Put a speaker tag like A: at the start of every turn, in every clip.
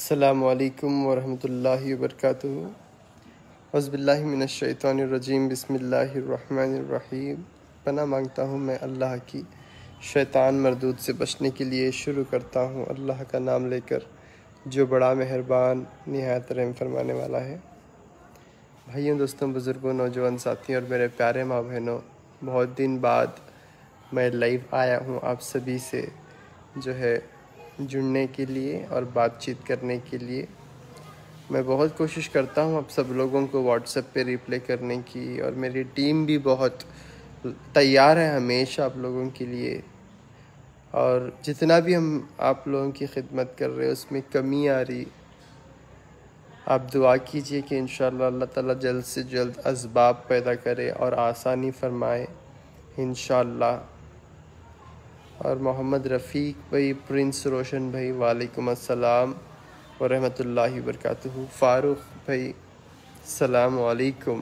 A: السلام علیکم ورحمۃ اللہ وبرکاتہ۔ اعوذ باللہ من الشیطان الرجیم، بسم اللہ الرحمن الرحیم۔ پناہ مانگتا ہوں میں اللہ کی شیطان مردود سے بچنے کے لیے۔ شروع کرتا ہوں اللہ کا نام لے کر جو بڑا مہربان نہایت رحم فرمانے والا ہے۔ بھائیوں، دوستوں، بزرگوں، نوجوان ساتھیوں اور میرے پیارے ماں بہنوں، بہت دن بعد میں لائیو آیا ہوں آپ سبھی سے جو ہے جڑنے کے لیے اور بات چیت کرنے کے لیے۔ میں بہت کوشش کرتا ہوں آپ سب لوگوں کو واٹس ایپ پہ ریپلائی کرنے کی، اور میری ٹیم بھی بہت تیار ہے ہمیشہ آپ لوگوں کے لیے، اور جتنا بھی ہم آپ لوگوں کی خدمت کر رہے ہیں اس میں کمی آ رہی۔ آپ دعا کیجئے کہ انشاءاللہ اللہ تعالیٰ جلد سے جلد اسباب پیدا کرے اور آسانی فرمائے انشاءاللہ۔ اور محمد رفیق بھائی، پرنس روشن بھائی، وعلیکم السلام ورحمۃ اللہ وبرکاتہ۔ فاروق بھائی، السلام علیکم۔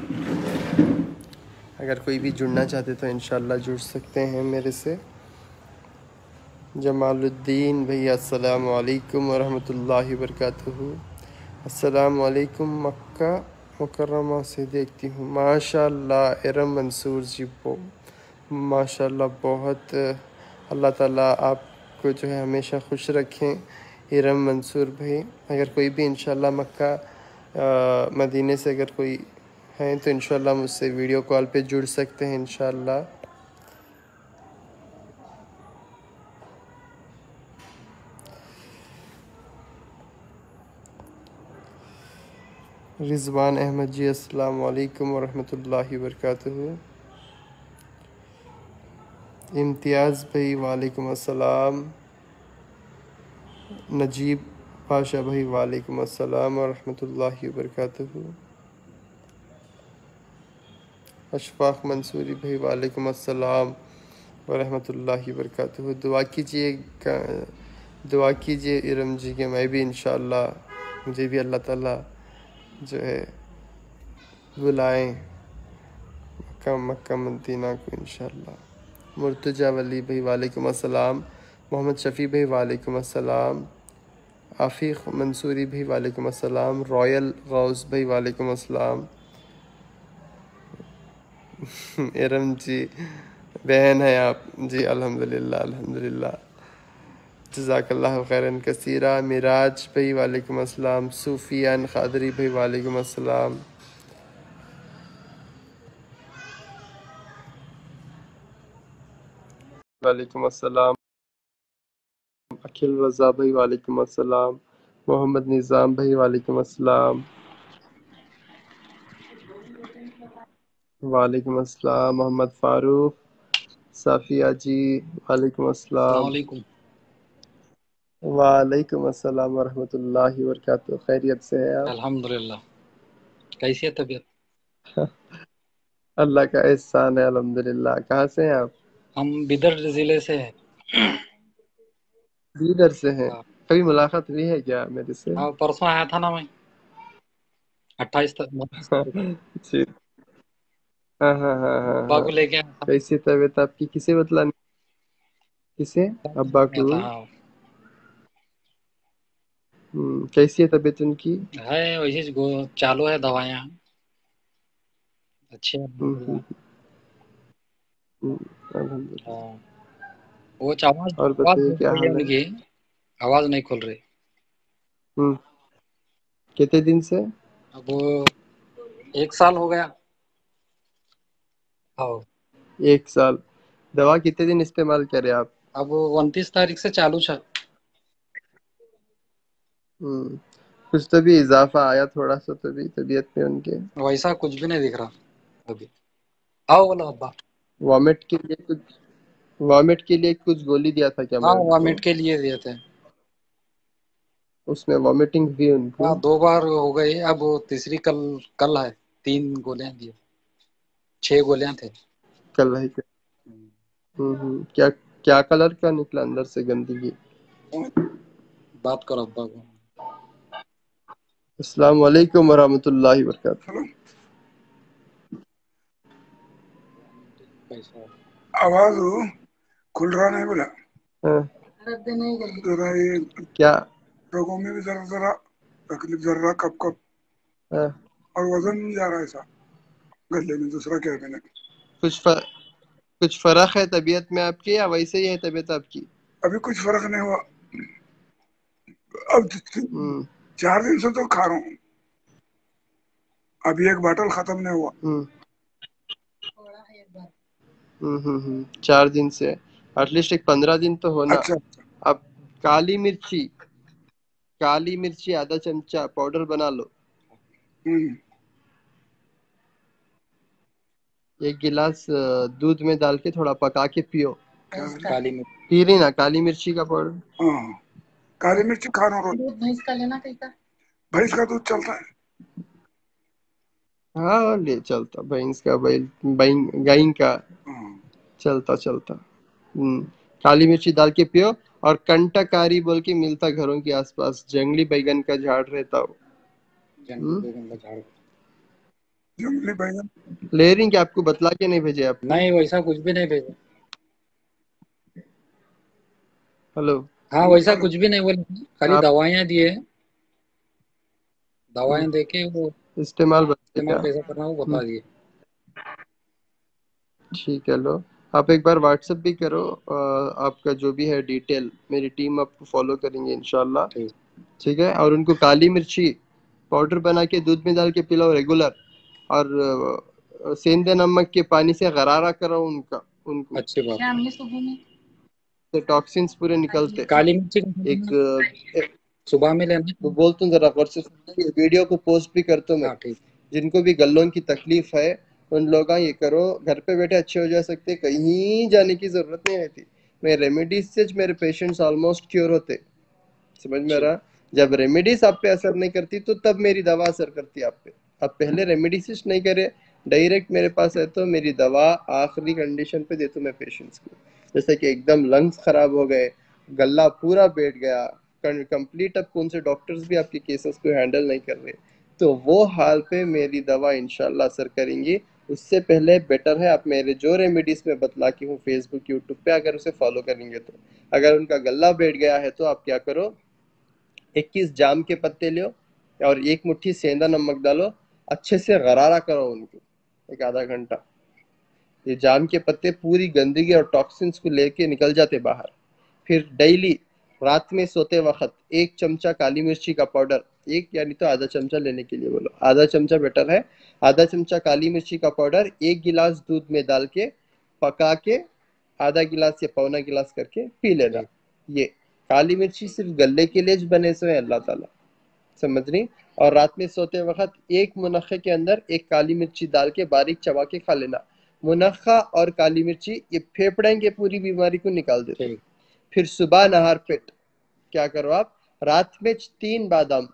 A: اگر کوئی بھی جڑنا چاہتے تو انشاءاللہ جڑ سکتے ہیں میرے سے۔ جمال الدین بھائی، السلام علیکم ورحمۃ اللہ وبرکاتہ۔ السلام علیکم، مکہ مکرمہ سے دیکھتی ہوں۔ ماشاء اللہ ارم منصور جی، ماشاء اللہ، بہت اللہ تعالیٰ آپ کو جو ہے ہمیشہ خوش رکھیں ارم منصور بھائی۔ اگر کوئی بھی انشاءاللہ مکہ مدینے سے اگر کوئی ہیں تو انشاءاللہ مجھ سے ویڈیو کال پہ جڑ سکتے ہیں انشاءاللہ۔ رضوان احمد جی، السلام علیکم ورحمۃ اللہ وبرکاتہ۔ امتیاز بھائی، وعلیکم السلام۔ نجیب پاشا بھائی، وعلیکم السلام ورحمۃ اللہ وبرکاتہ۔ اشفاق منصوری بھائی، وعلیکم السلام ورحمۃ اللہ وبرکاتہ۔ دعا کیجئے ارم جی کہ میں بھی انشاءاللہ، مجھے بھی اللہ تعالیٰ جو ہے بلائیں مکہ مدینہ کو انشاءاللہ۔ مرتجہ ولی بھائی، وعلیکم السلام۔ محمد شفیع بھائی، وعلیکم السلام۔ عفیق منصوری بھائی، وعلیکم السلام۔ رائل غوث بھائی، وعلیکم السلام۔ ارم جی بہن ہیں آپ جی، الحمدللہ الحمدللہ، جزاک اللہ خیراً کثیرہ۔ مراج بھائی، وعلیکم السلام۔ سفیان قادری بھائی، وعلیکم السلام۔ وعلیکم السلام۔ اکھل رضا بھائی، وعلیکم السلام۔ محمد نظام بھائی، وعلیکم السلام۔ وعلیکم السلام۔ محمد فاروق۔ صافیہ جی، وعلیکم
B: السلام
A: السلام۔
B: علیکم۔
A: وعلیکم السلام ورحمۃ اللہ وبرکاتہ۔ خیریت سے ہیں آپ؟
B: الحمدللہ، کیسی ہے طبیعت؟
A: اللہ کا احسان ہے الحمدللہ۔ کہاں سے ہیں آپ؟
B: ہم بدر ضلع سے ہیں۔
A: بیدر سے ہیں۔ کبھی ملاقات ہوئی ہے کیا میرے سے؟
B: ہاں، پرسوں آیا تھا نا میں، 28 تاریخ
A: جی، ہاں ہاں ہاں ہاں
B: ابا
A: ہاں۔
B: کو لے کے آیا تھا۔
A: کیسی طبیعت آپ کی؟ کسے بتلانے؟ کسے؟ ابا کو؟
B: ہاں،
A: کیسی ہے طبیعت ان کی؟
B: ہے ویسے چالو ہے، دوائیاں اچھی ہیں
A: ہم،
B: الحمدللہ۔
A: ہم، الحمدللہ۔
B: ہاں، وہ آواز
A: اور
B: آواز
A: بتائیے
B: کھل
A: کیا
B: رہی ہے
A: حال
B: ان
A: ہے؟
B: کی، آواز نہیں کھل رہی۔
A: کتنے دن سے؟
B: اب 1 سال ہو گیا۔ ہاں،
A: 1 سال۔ دوا کتنے دن استعمال کرے آپ؟
B: اب 29 تاریخ سے چالو ہے۔
A: کچھ تو بھی اضافہ آیا تھوڑا سا تو بھی طبیعت میں ان کے؟
B: ویسا کچھ بھی نہیں دکھ رہا ابھی۔ آؤ بولو ابا۔
A: وامٹ کے لیے کچھ گولی دیا تھا کیا
B: ہاں،
A: میں ان کو؟
B: وامٹ کے لیے دیے تھے۔
A: اس میں وامٹنگ بھی ان کو؟
B: ہاں، 2 بار ہو گئی، اب تیسری کل ہے۔ 3 گولیاں دی، 6 گولیاں تھے۔
A: کل ہے کیا؟ کیا کیا کلر کا نکلا اندر سے گندگی؟
B: بات کرو ابا کو۔
A: السلام علیکم ورحمۃ اللہ وبرکاتہ۔
C: آواز کھل رہا نہیں بولا
A: ہاں،
C: ذرا یہ
A: کیا
C: रगों में भी जरा जरा तकलीफ, जरा कप कप,
A: हाँ,
C: और वजन नहीं जा रहा ऐसा गले में। दूसरा क्या है, मैंने
A: कुछ फर्क है तबीयत में आपकी या वैसे ही है तबीयत आपकी?
C: अभी कुछ फर्क नहीं हुआ। अब 4 दिन से तो खा रहा हूँ, अभी एक बोतल खत्म नहीं हुआ।
A: 4 दिन से एटलीस्ट एक 15 दिन तो होना।
C: अच्छा,
A: अब काली मिर्ची आधा चमचा पाउडर बना लो,
C: हम्म,
A: 1 गिलास दूध में डाल के थोड़ा पका के पियो।
B: काली मिर्च,
A: पी रही ना काली मिर्ची का पाउडर?
C: हाँ, काली मिर्ची खा रहा हूँ रोज।
D: दूध भैंस का लेना कैसा?
C: भैंस का दूध चलता है।
A: हाँ ले चलता, भैंस का गाय का
C: हाँ,
A: चलता। काली मिर्ची डाल के पियो। और कंटाकारी बोल के मिलता घरों के आसपास, जंगली बैगन का झाड़ रहता हो,
B: जंगली बैगन का झाड़।
C: जंगली बैंगन
A: ले रही कि आपको बतला के नहीं भेजे आपको?
B: नहीं, वैसा कुछ भी नहीं भेजा।
A: हेलो,
B: हाँ, वैसा कुछ भी नहीं बोले, खाली
A: आप
B: दवाइयाँ दिए हैं। दवाइयाँ देके वो
A: इस्तेमाल बता
B: इस्तेमाल
A: क्या?
B: कैसा करना है वो बता दिए।
A: ठीक है, लो आप एक बार व्हाट्सएप भी करो आपका जो भी है डिटेल, मेरी टीम आपको फॉलो करेंगे इंशाल्लाह।
B: ठीक,
A: ठीक है, और उनको काली मिर्ची पाउडर बना के दूध में डाल के पिलाओ रेगुलर, और सेंधे नमक के पानी से गरारा करो उनको,
B: अच्छी बात।
D: शाम में सुबह में
A: तो टॉक्सिन्स पूरे निकलते।
B: काली मिर्ची
A: एक
B: सुबह में लेना।
A: वो बोलता हूँ जरा गौर से सुनिए, वीडियो को पोस्ट भी करता हूँ मैं।
B: हाँ, ठीक।
A: जिनको भी गलों की तकलीफ है उन लोग ये करो, घर पे बैठे अच्छे हो जा सकते, कहीं जाने की जरूरत नहीं रहती। मैं रेमेडीज से मेरे पेशेंट्स ऑलमोस्ट क्योर होते, समझ में आ रहा? जब रेमेडीज आप पे असर नहीं करती तो तब मेरी दवा असर करती है आप पे। आप पहले रेमेडीज नहीं करे, डायरेक्ट मेरे पास है तो मेरी दवा आखिरी कंडीशन पे देता हूँ मैं पेशेंट्स को। जैसे कि एकदम लंग्स खराब हो गए, गला पूरा बैठ गया कंप्लीट, अब कौन से डॉक्टर्स भी आपके केसेस को हैंडल नहीं कर रहे, तो वो हाल पे मेरी दवा इंशाल्लाह असर करेंगी। उससे पहले बेटर है आप मेरे जो रेमेडीज में बतला की हूँ फेसबुक यूट्यूब पे, अगर उसे फॉलो करेंगे तो। अगर उनका गला बैठ गया है तो आप क्या करो, 21 जाम के पत्ते लो और 1 मुट्ठी सेंधा नमक डालो, अच्छे से गरारा करो उनको 1 आधा घंटा। ये जाम के पत्ते पूरी गंदगी और टॉक्सिन्स को लेके निकल जाते बाहर। फिर डेली रात में सोते वक्त 1 चमचा काली मिर्ची का पाउडर, 1 यानी तो आधा चमचा लेने के लिए बोलो, आधा चमचा बेटर है, आधा चमचा काली मिर्ची का पाउडर 1 गिलास दूध में डाल के पका के आधा गिलास या पौना गिलास करके पी लेना। ये काली मिर्ची सिर्फ गले के लिए बने से है अल्लाह ताला, समझ रही? और रात में सोते वक्त 1 मुनक्खे के अंदर 1 काली मिर्ची डाल के बारीक चबा के खा लेना। मुनक्खा और काली मिर्ची ये फेफड़े की पूरी बीमारी को निकाल देते। फिर सुबह नहार पेट क्या करो आप, रात में 3 बादाम,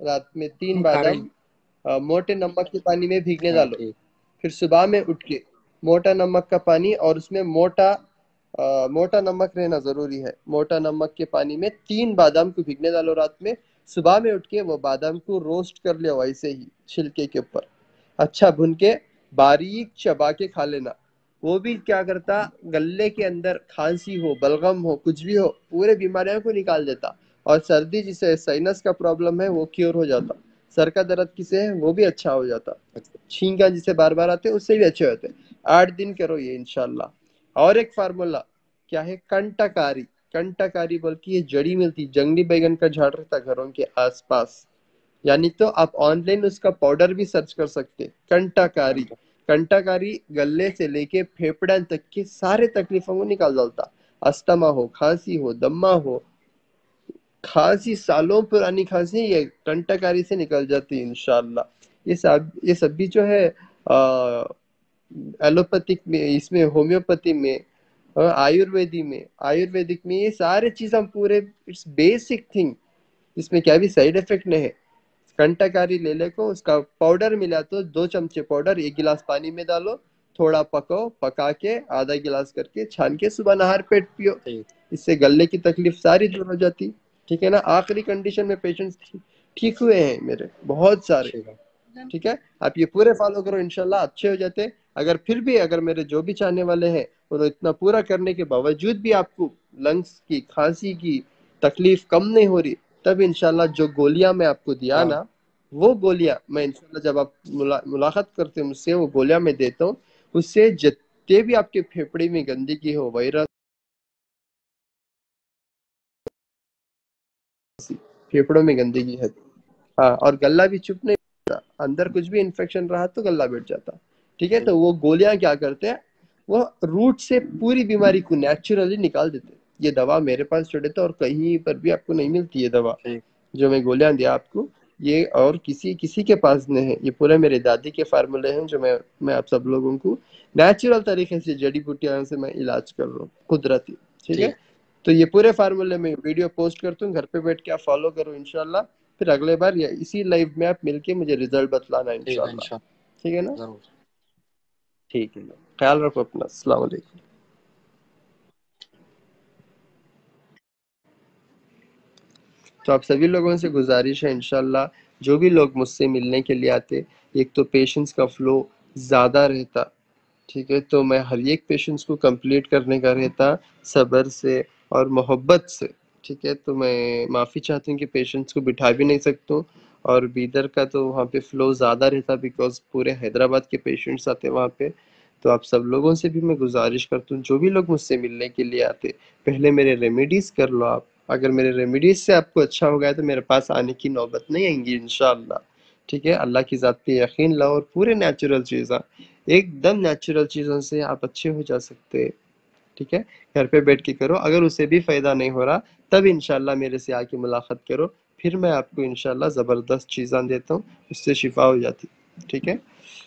A: मोटे नमक के पानी में भीगने डालो। फिर सुबह में उठ के मोटा नमक का पानी, और उसमें मोटा नमक रहना जरूरी है, मोटा नमक के पानी में 3 बादाम को भीगने डालो रात में। सुबह में उठ के वो बादाम को रोस्ट कर लिया वैसे ही छिलके के ऊपर, अच्छा भुन के बारीक चबा के खा लेना। वो भी क्या करता, गले के अंदर खांसी हो, बलगम हो, कुछ भी हो, पूरे बीमारियों को निकाल देता। और सर्दी जिसे साइनस का प्रॉब्लम है वो क्योर हो जाता, सर का दर्द किसे है वो भी अच्छा हो जाता, छींका जिसे बार बार आते उससे भी अच्छे होते। 8 दिन करो ये इंशाल्लाह। और एक फार्मूला क्या है, कंटाकारी बोल के ये जड़ी मिलती, जंगली बैगन का झाड़ रहता घरों के आसपास, यानी तो आप ऑनलाइन उसका पाउडर भी सर्च कर सकते। कंटाकारी गले से लेके फेफड़ा तक के सारे तकलीफों को निकाल डालता। अस्थमा हो, खांसी हो, दम्मा हो, खांसी सालों पुरानी खांसी ये कंटाकारी से निकल जाती है इंशाल्लाह। ये सब भी जो है एलोपैथिक में, इसमें होम्योपैथी में, आयुर्वेदिक में ये सारे चीज हम पूरे, इट्स बेसिक थिंग, इसमें क्या भी साइड इफेक्ट नहीं है। कंटाकारी ले ले को उसका पाउडर मिला तो 2 चमचे पाउडर 1 गिलास पानी में डालो, थोड़ा पकाओ, पका के आधा गिलास करके छान के सुबह नहर पेट पियो, इससे गले की तकलीफ सारी दूर हो जाती। ठीक है ना? आखिरी कंडीशन में पेशेंट्स ठीक हुए हैं मेरे बहुत सारे। ठीक है, आप ये पूरे फॉलो करो इंशाल्लाह अच्छे हो जाते। अगर फिर भी अगर मेरे जो भी चाहने वाले हैं उन्हें इतना पूरा करने के बावजूद भी आपको लंग्स की खांसी की तकलीफ कम नहीं हो रही, تب انشاءاللہ جو گولیاں میں آپ کو دیا
B: ہاں
A: نا، وہ گولیاں میں انشاءاللہ جب آپ ملاقات کرتے ہیں مجھ سے، وہ گولیاں میں دیتا ہوں، اس سے جتنے بھی آپ کے پھیپڑے میں گندگی ہو، وائرس، پھیپڑوں میں گندگی ہے، ہاں، اور گلا بھی چپ نہیں ہوتا، اندر کچھ بھی انفیکشن رہا تو گلا بیٹھ جاتا، ٹھیک ہے؟ تو وہ گولیاں کیا کرتے ہیں، وہ روٹ سے پوری بیماری کو نیچرلی نکال دیتے ہیں۔ یہ دوا میرے پاس چھوڑے تو، اور کہیں پر بھی آپ کو نہیں ملتی یہ دوا،
B: ٹھیک
A: جو میں گولیاں دیا آپ کو، یہ اور کسی کے پاس نہیں ہے، یہ پورے میرے دادی کے فارمولے ہیں جو میں آپ سب لوگوں کو نیچرل طریقے سے جڑی بوٹیاں سے میں علاج کر رہا ہوں، قدرتی، ٹھیک ہے؟
B: ٹھیک
A: تو یہ پورے فارمولے میں ویڈیو پوسٹ کرتا ہوں، گھر پہ بیٹھ کے آپ فالو کرو انشاءاللہ، پھر اگلے بار یا اسی لائیو میں آپ مل کے مجھے رزلٹ بتلانا
B: ٹھیک ہے
A: انشاءاللہ،
B: انشاءاللہ
A: ٹھیک ہے نا؟
B: ضرور۔
A: ٹھیک ہے، خیال رکھو اپنا، السلام علیکم۔ تو آپ سبھی لوگوں سے گزارش ہے انشاءاللہ، جو بھی لوگ مجھ سے ملنے کے لیے آتے، ایک تو پیشنس کا فلو زیادہ رہتا، ٹھیک ہے؟ تو میں ہر ایک پیشنس کو کمپلیٹ کرنے کا رہتا، صبر سے اور محبت سے، ٹھیک ہے؟ تو میں معافی چاہتا ہوں کہ پیشنس کو بٹھا بھی نہیں سکتا ہوں، اور بیدر کا تو وہاں پہ فلو زیادہ رہتا بیکاز پورے حیدرآباد کے پیشنٹس آتے وہاں پہ۔ تو آپ سب لوگوں سے بھی میں گزارش کرتا ہوں، جو بھی لوگ مجھ سے ملنے کے لیے آتے، پہلے میرے ریمیڈیز کر لو آپ، اگر میرے ریمیڈیز سے آپ کو اچھا ہو گیا تو میرے پاس آنے کی نوبت نہیں آئیں گی انشاءاللہ، ٹھیک ہے؟ اللہ کی ذات پہ یقین لاؤ، اور پورے نیچرل چیزاں، ایک دم نیچرل چیزوں سے آپ اچھے ہو جا سکتے، ٹھیک ہے؟ گھر پہ بیٹھ کے کرو، اگر اسے بھی فائدہ نہیں ہو رہا تب انشاءاللہ میرے سے آ کے ملاقات کرو، پھر میں آپ کو انشاءاللہ زبردست چیزاں دیتا ہوں، اس سے شفا ہو جاتی، ٹھیک ہے؟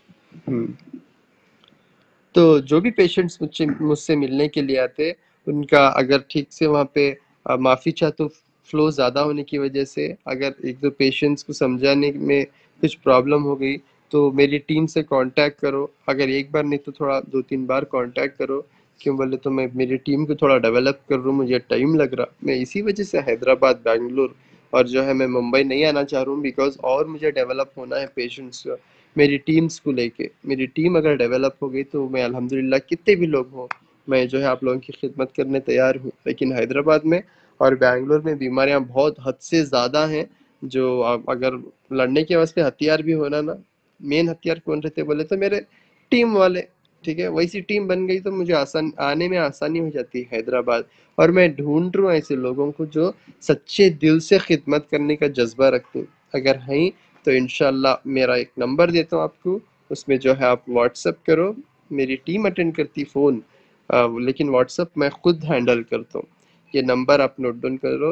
A: تو جو بھی پیشنٹس مجھ سے ملنے کے لیے آتے، ان کا اگر ٹھیک سے وہاں پہ معافی چاہتا ہوں فلو زیادہ ہونے کی وجہ سے، اگر ایک دو پیشنٹس کو سمجھانے میں کچھ پرابلم ہو گئی تو میری ٹیم سے کانٹیکٹ کرو، اگر ایک بار نہیں تو تھوڑا 2-3 بار کانٹیکٹ کرو، کیوں بولے تو میں میری ٹیم کو تھوڑا ڈیولپ کر رہا ہوں، مجھے ٹائم لگ رہا، میں اسی وجہ سے حیدرآباد، بنگلور اور جو ہے میں ممبئی نہیں آنا چاہ رہا ہوں، بیکاز اور مجھے ڈیولپ ہونا ہے پیشنٹس میری ٹیمز کو لے کے، میری ٹیم اگر ڈیولپ ہو گئی تو میں الحمدللہ کتنے بھی لوگ ہوں میں جو ہے آپ لوگوں کی خدمت کرنے تیار ہوں، لیکن حیدرآباد میں اور بنگلور میں بیماریاں بہت حد سے زیادہ ہیں، جو اگر لڑنے کے واسطے ہتھیار بھی ہونا نا، مین ہتھیار کون رہتے بولے تو میرے ٹیم والے، ٹھیک ہے؟ ویسی ٹیم بن گئی تو مجھے آنے میں آسانی ہو جاتی ہے حیدرآباد، اور میں ڈھونڈ رہا ہوں ایسے لوگوں کو جو سچے دل سے خدمت کرنے کا جذبہ رکھتے ہیں، اگر ہیں تو انشاءاللہ میرا ایک نمبر دیتا ہوں آپ کو، اس میں جو ہے آپ واٹس ایپ کرو، میری ٹیم اٹینڈ کرتی فون، لیکن واٹس ایپ میں خود ہینڈل کرتا ہوں، یہ نمبر آپ نوٹ ڈاؤن کرو،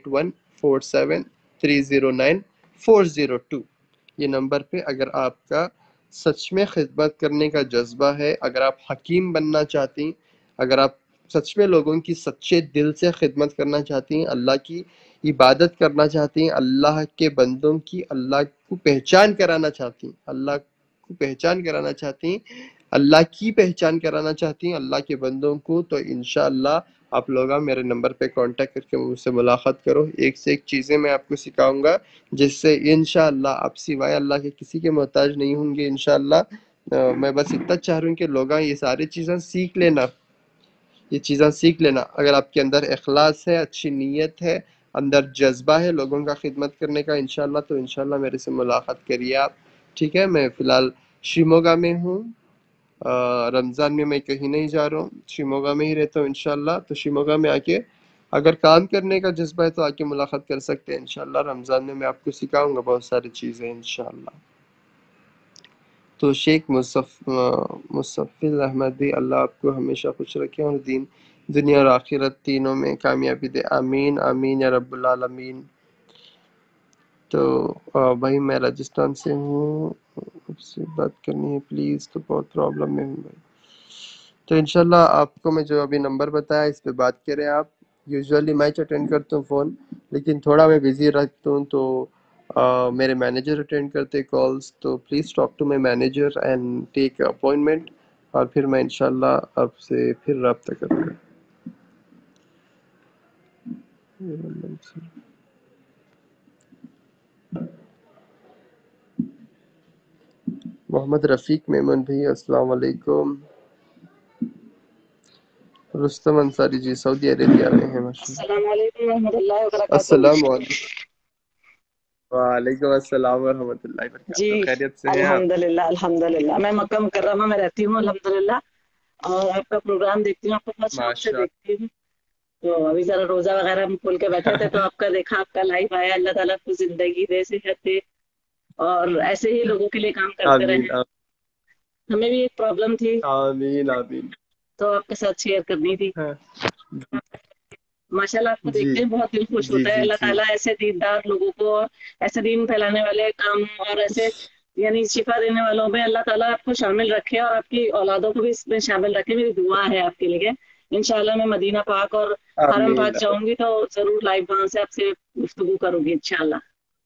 A: 8147309402، یہ نمبر پہ اگر آپ کا سچ میں خدمت کرنے کا جذبہ ہے، اگر آپ حکیم بننا چاہتی ہیں، اگر آپ سچ میں لوگوں کی سچے دل سے خدمت کرنا چاہتی ہیں، اللہ کی عبادت کرنا چاہتی ہیں، اللہ کے بندوں کی اللہ کو پہچان کرانا چاہتی ہیں، اللہ کو پہچان کرانا چاہتی ہیں، اللہ کی پہچان کرانا چاہتی ہیں اللہ کے بندوں کو، تو انشاءاللہ آپ لوگ میرے نمبر پہ کانٹیکٹ کر کے مجھ سے ملاقات کرو، ایک سے ایک چیزیں میں آپ کو سکھاؤں گا جس سے انشاءاللہ آپ سوائے اللہ کے کسی کے محتاج نہیں ہوں گے انشاءاللہ۔ میں بس اتنا چاہ رہا ہوں کہ لوگ یہ ساری چیزیں سیکھ لینا، یہ چیزیں سیکھ لینا، اگر آپ کے اندر اخلاص ہے، اچھی نیت ہے، اندر جذبہ ہے لوگوں کا خدمت کرنے کا انشاءاللہ، تو انشاءاللہ میرے سے ملاقات کریے آپ، ٹھیک ہے؟ میں فی الحال شیموگا میں ہوں، رمضان میں کہیں نہیں جا رہا ہوں، شیموگا میں ہی رہتا ہوں انشاءاللہ، تو شیموگا میں آ کے اگر کام کرنے کا جذبہ ہے تو آ کے ملاقات کر سکتے ہیں انشاءاللہ، رمضان میں آپ کو سکھاؤں گا بہت ساری چیزیں انشاءاللہ۔ تو شیخ مصفل احمد بھی، اللہ آپ کو ہمیشہ خوش رکھے اور دنیا اور آخرت تینوں میں کامیابی دے، آمین آمین یا رب العالمین۔ تو بھائی میں راجستھان سے ہوں، آپ سے بات کرنی ہے پلیز، تو بہت پرابلم میں ہوں بھائی، تو انشاءاللہ آپ کو میں جو ابھی نمبر بتایا اس پہ بات کریں آپ، یوزولی میچ اٹینڈ کرتا ہوں فون، لیکن تھوڑا میں بزی رہتا ہوں تو میرے مینیجر اٹینڈ کرتے کالز، تو please talk to my manager and take appointment, اور پھر میں انشاءاللہ آپ سے پھر رابطہ کروں گا۔ محمد رفیق میمن بھائی السلام علیکم، رستم انصاری جی سعودی عربیہ میں ہیں ماشاء اللہ،
D: السلام علیکم ورحمۃ اللہ وبرکاتہ۔
A: السلام علیکم वालेकुम अस्सलाम वरहमतुल्लाहि
D: जी
A: वबरकातुहू। खैरियत से हैं आप?
D: अल्हम्दुलिल्लाह अल्हम्दुलिल्लाह। मैं मक्का मुकर्रमा में रहती हूँ अल्हम्दुलिल्लाह, और आपका प्रोग्राम देखती हूँ, आपको बहुत शौक से
A: माशा
D: देखती हूँ। तो अभी जरा रोजा वगैरह हम खोल के बैठे थे तो आपका देखा, आपका लाइव आया। अल्लाह ताला आपको जिंदगी दे, सेहत दे, और ऐसे ही लोगों के लिए काम करते
A: आमीन
D: रहें। हमें भी एक प्रॉब्लम थी
A: आमीन आमीन।
D: तो आपके साथ शेयर करनी थी।
A: हाँ,
D: माशाल्लाह आपको
A: जी
D: देखते हैं बहुत दिल खुश
A: जी
D: होता है।
A: जी
D: अल्लाह
A: जी।
D: ताला ऐसे दीनदार लोगों को और ऐसे दीन फैलाने वाले काम और ऐसे यानी शिफा देने वालों में अल्लाह ताला आपको शामिल रखे और आपकी औलादों को भी इसमें शामिल रखे। मेरी दुआ है आपके लिए। इंशाल्लाह मैं मदीना पाक और हरम
A: आमीन
D: पाक जाऊंगी तो जरूर लाइव वहां से आपसे गुफ्तगू करूंगी इंशाल्लाह।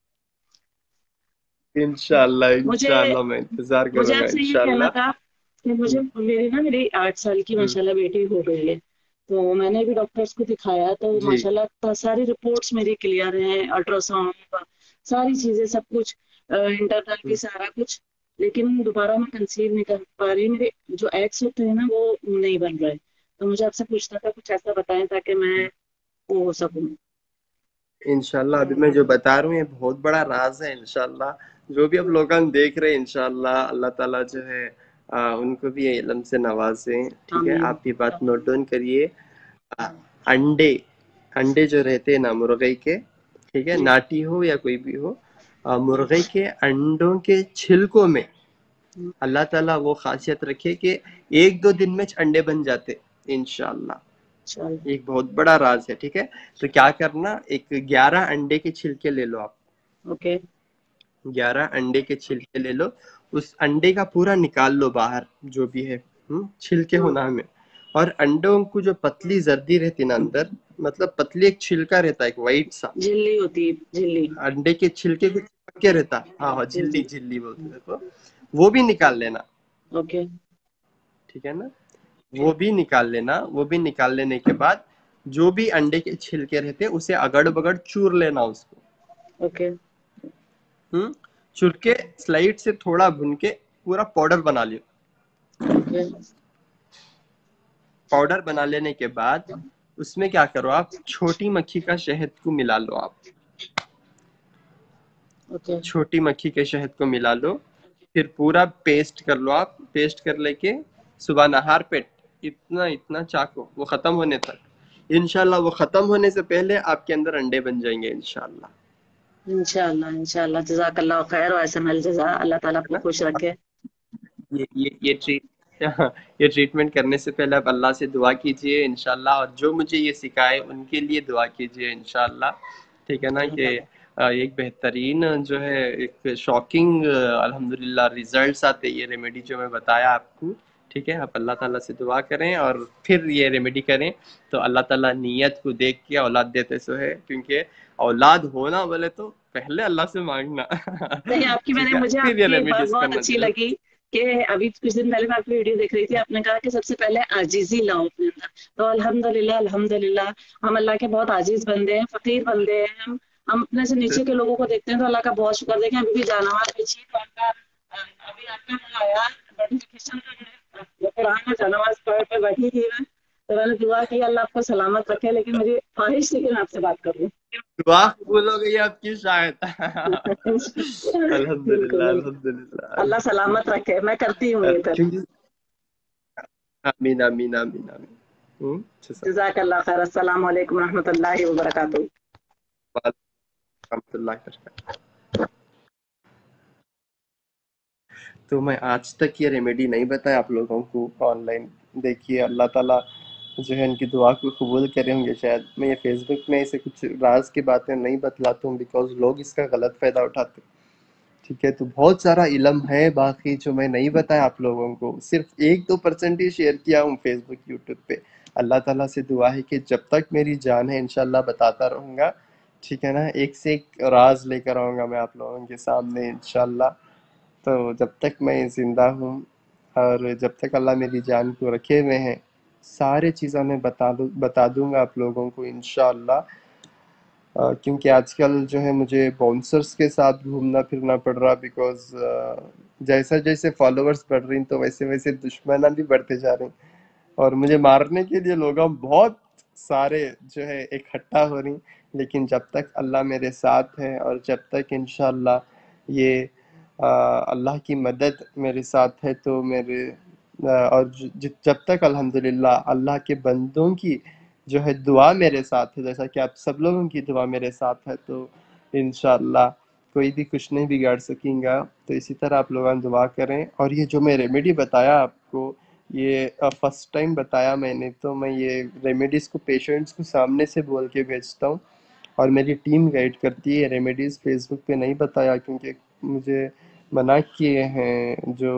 A: इंशाल्लाह
D: मुझे
A: इंशाल्लाह, मैं इंतजार
D: मुझे
A: करूंगा
D: आपसे ये कहना
A: इंशाल्लाह।
D: था कि मेरी 8 साल की
A: हम्म,
D: माशाल्लाह बेटी हो गई है। तो मैंने भी डॉक्टर्स को दिखाया तो
A: जी
D: माशाल्लाह सारी रिपोर्ट्स मेरी क्लियर हैं, अल्ट्रासाउंड सारी चीजें सब कुछ, इंटरनल भी सारा कुछ। लेकिन दोबारा मैं कंसीव नहीं कर पा रही, मेरे जो एग्स होते हैं ना वो नहीं बन रहे। तो मुझे आपसे पूछना था, कुछ ऐसा बताएं ताकि मैं वो हो सकूं।
A: इंशाल्लाह। अभी मैं जो बता रहा हूँ ये बहुत बड़ा राज है इंशाल्लाह। जो भी आप लोग देख रहे हैं इंशाल्लाह अल्लाह ताला जो है उनको भी ये इल्म से नवाजे। ठीक है,
D: आमीन।
A: आप ये बात नोट डाउन करिए। आ, अंडे अंडे जो रहते हैं ना मुर्गे के, ठीक है,
D: जी
A: नाटी हो या कोई भी हो, मुर्गे के अंडों के छिलकों में अल्लाह ताला वो खासियत रखे कि 1-2 दिन में अंडे बन जाते इंशाल्लाह।
D: चल
A: एक बहुत बड़ा राज है। ठीक है, तो क्या करना, एक 11 अंडे के छिलके ले लो आप।
D: ओके
A: 11 अंडे के छिलके ले लो। उस अंडे का पूरा निकाल लो बाहर, जो भी है। छिलके
D: हाँ
A: होना हमें। और अंडों को जो पतली जर्दी रहती ना अंदर, मतलब पतली एक छिलका रहता है, एक वाइट सा
D: झिल्ली होती है, झिल्ली।
A: अंडे के छिलके के चिपक के रहता। हाँ हाँ,
D: जी
A: झिल्ली
D: जी
A: झिल्ली बोलते हैं देखो, वो भी निकाल लेना।
D: ओके
A: ठीक है ना, वो भी निकाल लेना। वो भी निकाल लेने के बाद जो भी अंडे के छिलके रहते उसे अगड़ बगड़ चूर लेना उसको।
D: ओके
A: चूर के स्लाइड से थोड़ा भून के पूरा पाउडर बना लियो।
D: ओके
A: पाउडर बना लेने के बाद उसमें क्या करो, आप छोटी मक्खी का शहद को मिला लो। आप
D: ओके
A: छोटी मक्खी के शहद को मिला लो, फिर पूरा पेस्ट कर लो। आप पेस्ट कर लेके सुबह नहार पेट इतना इतना चाको वो खत्म होने तक। इंशाल्लाह वो खत्म होने से पहले आपके अंदर अंडे बन जाएंगे इंशाल्लाह।
D: इंशाल्लाह इंशाल्लाह जज़ाकल्लाह खैर व अहसन जज़ा। अल्लाह ताला
A: है
D: आपको
A: ना,
D: खुश रखे।
A: ये ट्रीट ये ट्रीटमेंट करने से पहले आप अल्लाह से दुआ कीजिए इंशाल्लाह, और जो मुझे ये सिखाए उनके लिए दुआ कीजिए इंशाल्लाह। ठीक है ना, कि एक बेहतरीन जो है, एक शॉकिंग अल्हम्दुलिल्लाह रिजल्ट्स आते ये रेमेडी जो मैं बताया आपको। ठीक है, आप अल्लाह ताला से दुआ करें और फिर ये रेमेडी करें, तो अल्लाह ताला नीयत को देख के औलाद देते सो है। क्योंकि औलाद होना बोले तो पहले अल्लाह से मांगना।
D: नहीं आपकी
A: ठीक
D: मैंने
A: है,
D: मुझे
A: फिर ये
D: आपकी एक बात
A: रेमेडीज
D: बहुत
A: करना
D: अच्छी
A: चाहिए।
D: लगी कि अभी कुछ दिन पहले मैं आपकी वीडियो देख रही थी, आपने कहा कि सबसे पहले आजीजी लाओ अपने अंदर। तो अल्हम्दुलिल्लाह अल्हम्दुलिल्लाह, हम अल्लाह के बहुत आजीज बंदे हैं, फकीर बंदे हैं। हम अपने से नीचे के लोगों को देखते हैं तो अल्लाह का बहुत शुक्र देखें। अभी भी जानवर पीछे तो आपका अभी आपका वो आया नोटिफिकेशन, तो कुरान में जानवर पे बैठी थी मैं, तो मैंने दुआ की अल्लाह आपको सलामत रखे। लेकिन मेरी ख्वाहिश थी कि मैं आपसे बात करूँ।
A: दुआ कबूल हो गई आपकी शायद।
D: बिल्कुल
A: अल्हम्दुलिल्लाह
D: बिल्कुल।
A: अल्हम्दुलिल्लाह
D: अल्लाह सलामत रखे, मैं करती हूँ ये फिर।
A: क्योंकि आमीन आमीन आमीन आमीन। अच्छा सर,
D: जज़ाकल्लाह खैर। अस्सलाम वालेकुम रहमतुल्लाहि व बरकातुहू।
A: वालेकुम। तो मैं आज तक ये रेमेडी नहीं बताया आप लोगों को ऑनलाइन। देखिए अल्लाह ताला जो है इनकी दुआ को कबूल करे होंगे शायद। मैं ये फेसबुक में ऐसे कुछ राज की बातें नहीं बतलाता हूँ बिकॉज लोग इसका गलत फायदा उठाते हैं। ठीक है, तो बहुत सारा इल्म है बाकी जो मैं नहीं बताया आप लोगों को, सिर्फ 1-2% ही शेयर किया हूँ फेसबुक यूट्यूब पे। अल्लाह ताला से दुआ है कि जब तक मेरी जान है इंशाल्लाह बताता रहूँगा। ठीक है ना, एक से एक राज लेकर आऊँगा मैं आप लोगों के सामने इंशाल्लाह। तो जब तक मैं ज़िंदा हूँ और जब तक अल्लाह मेरी जान को रखे हुए हैं, सारे चीज़ें मैं बता दूंगा आप लोगों को इंशाल्लाह। क्योंकि आजकल जो है मुझे बाउंसर्स के साथ घूमना फिरना पड़ रहा बिकॉज जैसा जैसे फॉलोअर्स बढ़ रही हैं तो वैसे वैसे दुश्मना भी बढ़ते जा रहे हैं, और मुझे मारने के लिए लोग बहुत سارے جو ہے اکٹھا ہو رہی، لیکن جب تک اللہ میرے ساتھ ہے اور جب تک انشاءاللہ یہ اللہ کی مدد میرے ساتھ ہے تو میرے اور جب تک الحمدللہ اللہ کے بندوں کی جو ہے دعا میرے ساتھ ہے، جیسا کہ آپ سب لوگوں کی دعا میرے ساتھ ہے، تو انشاءاللہ کوئی بھی کچھ نہیں بگاڑ سکیں گا۔ تو اسی طرح آپ لوگاں دعا کریں، اور یہ جو میں ریمیڈی بتایا آپ کو، یہ فرسٹ ٹائم بتایا میں نے، تو میں یہ ریمیڈیز کو پیشنٹس کو سامنے سے بول کے بھیجتا ہوں، اور میری ٹیم گائیڈ کرتی ہے۔ ریمیڈیز فیس بک پہ نہیں بتایا کیونکہ مجھے منع کیے ہیں جو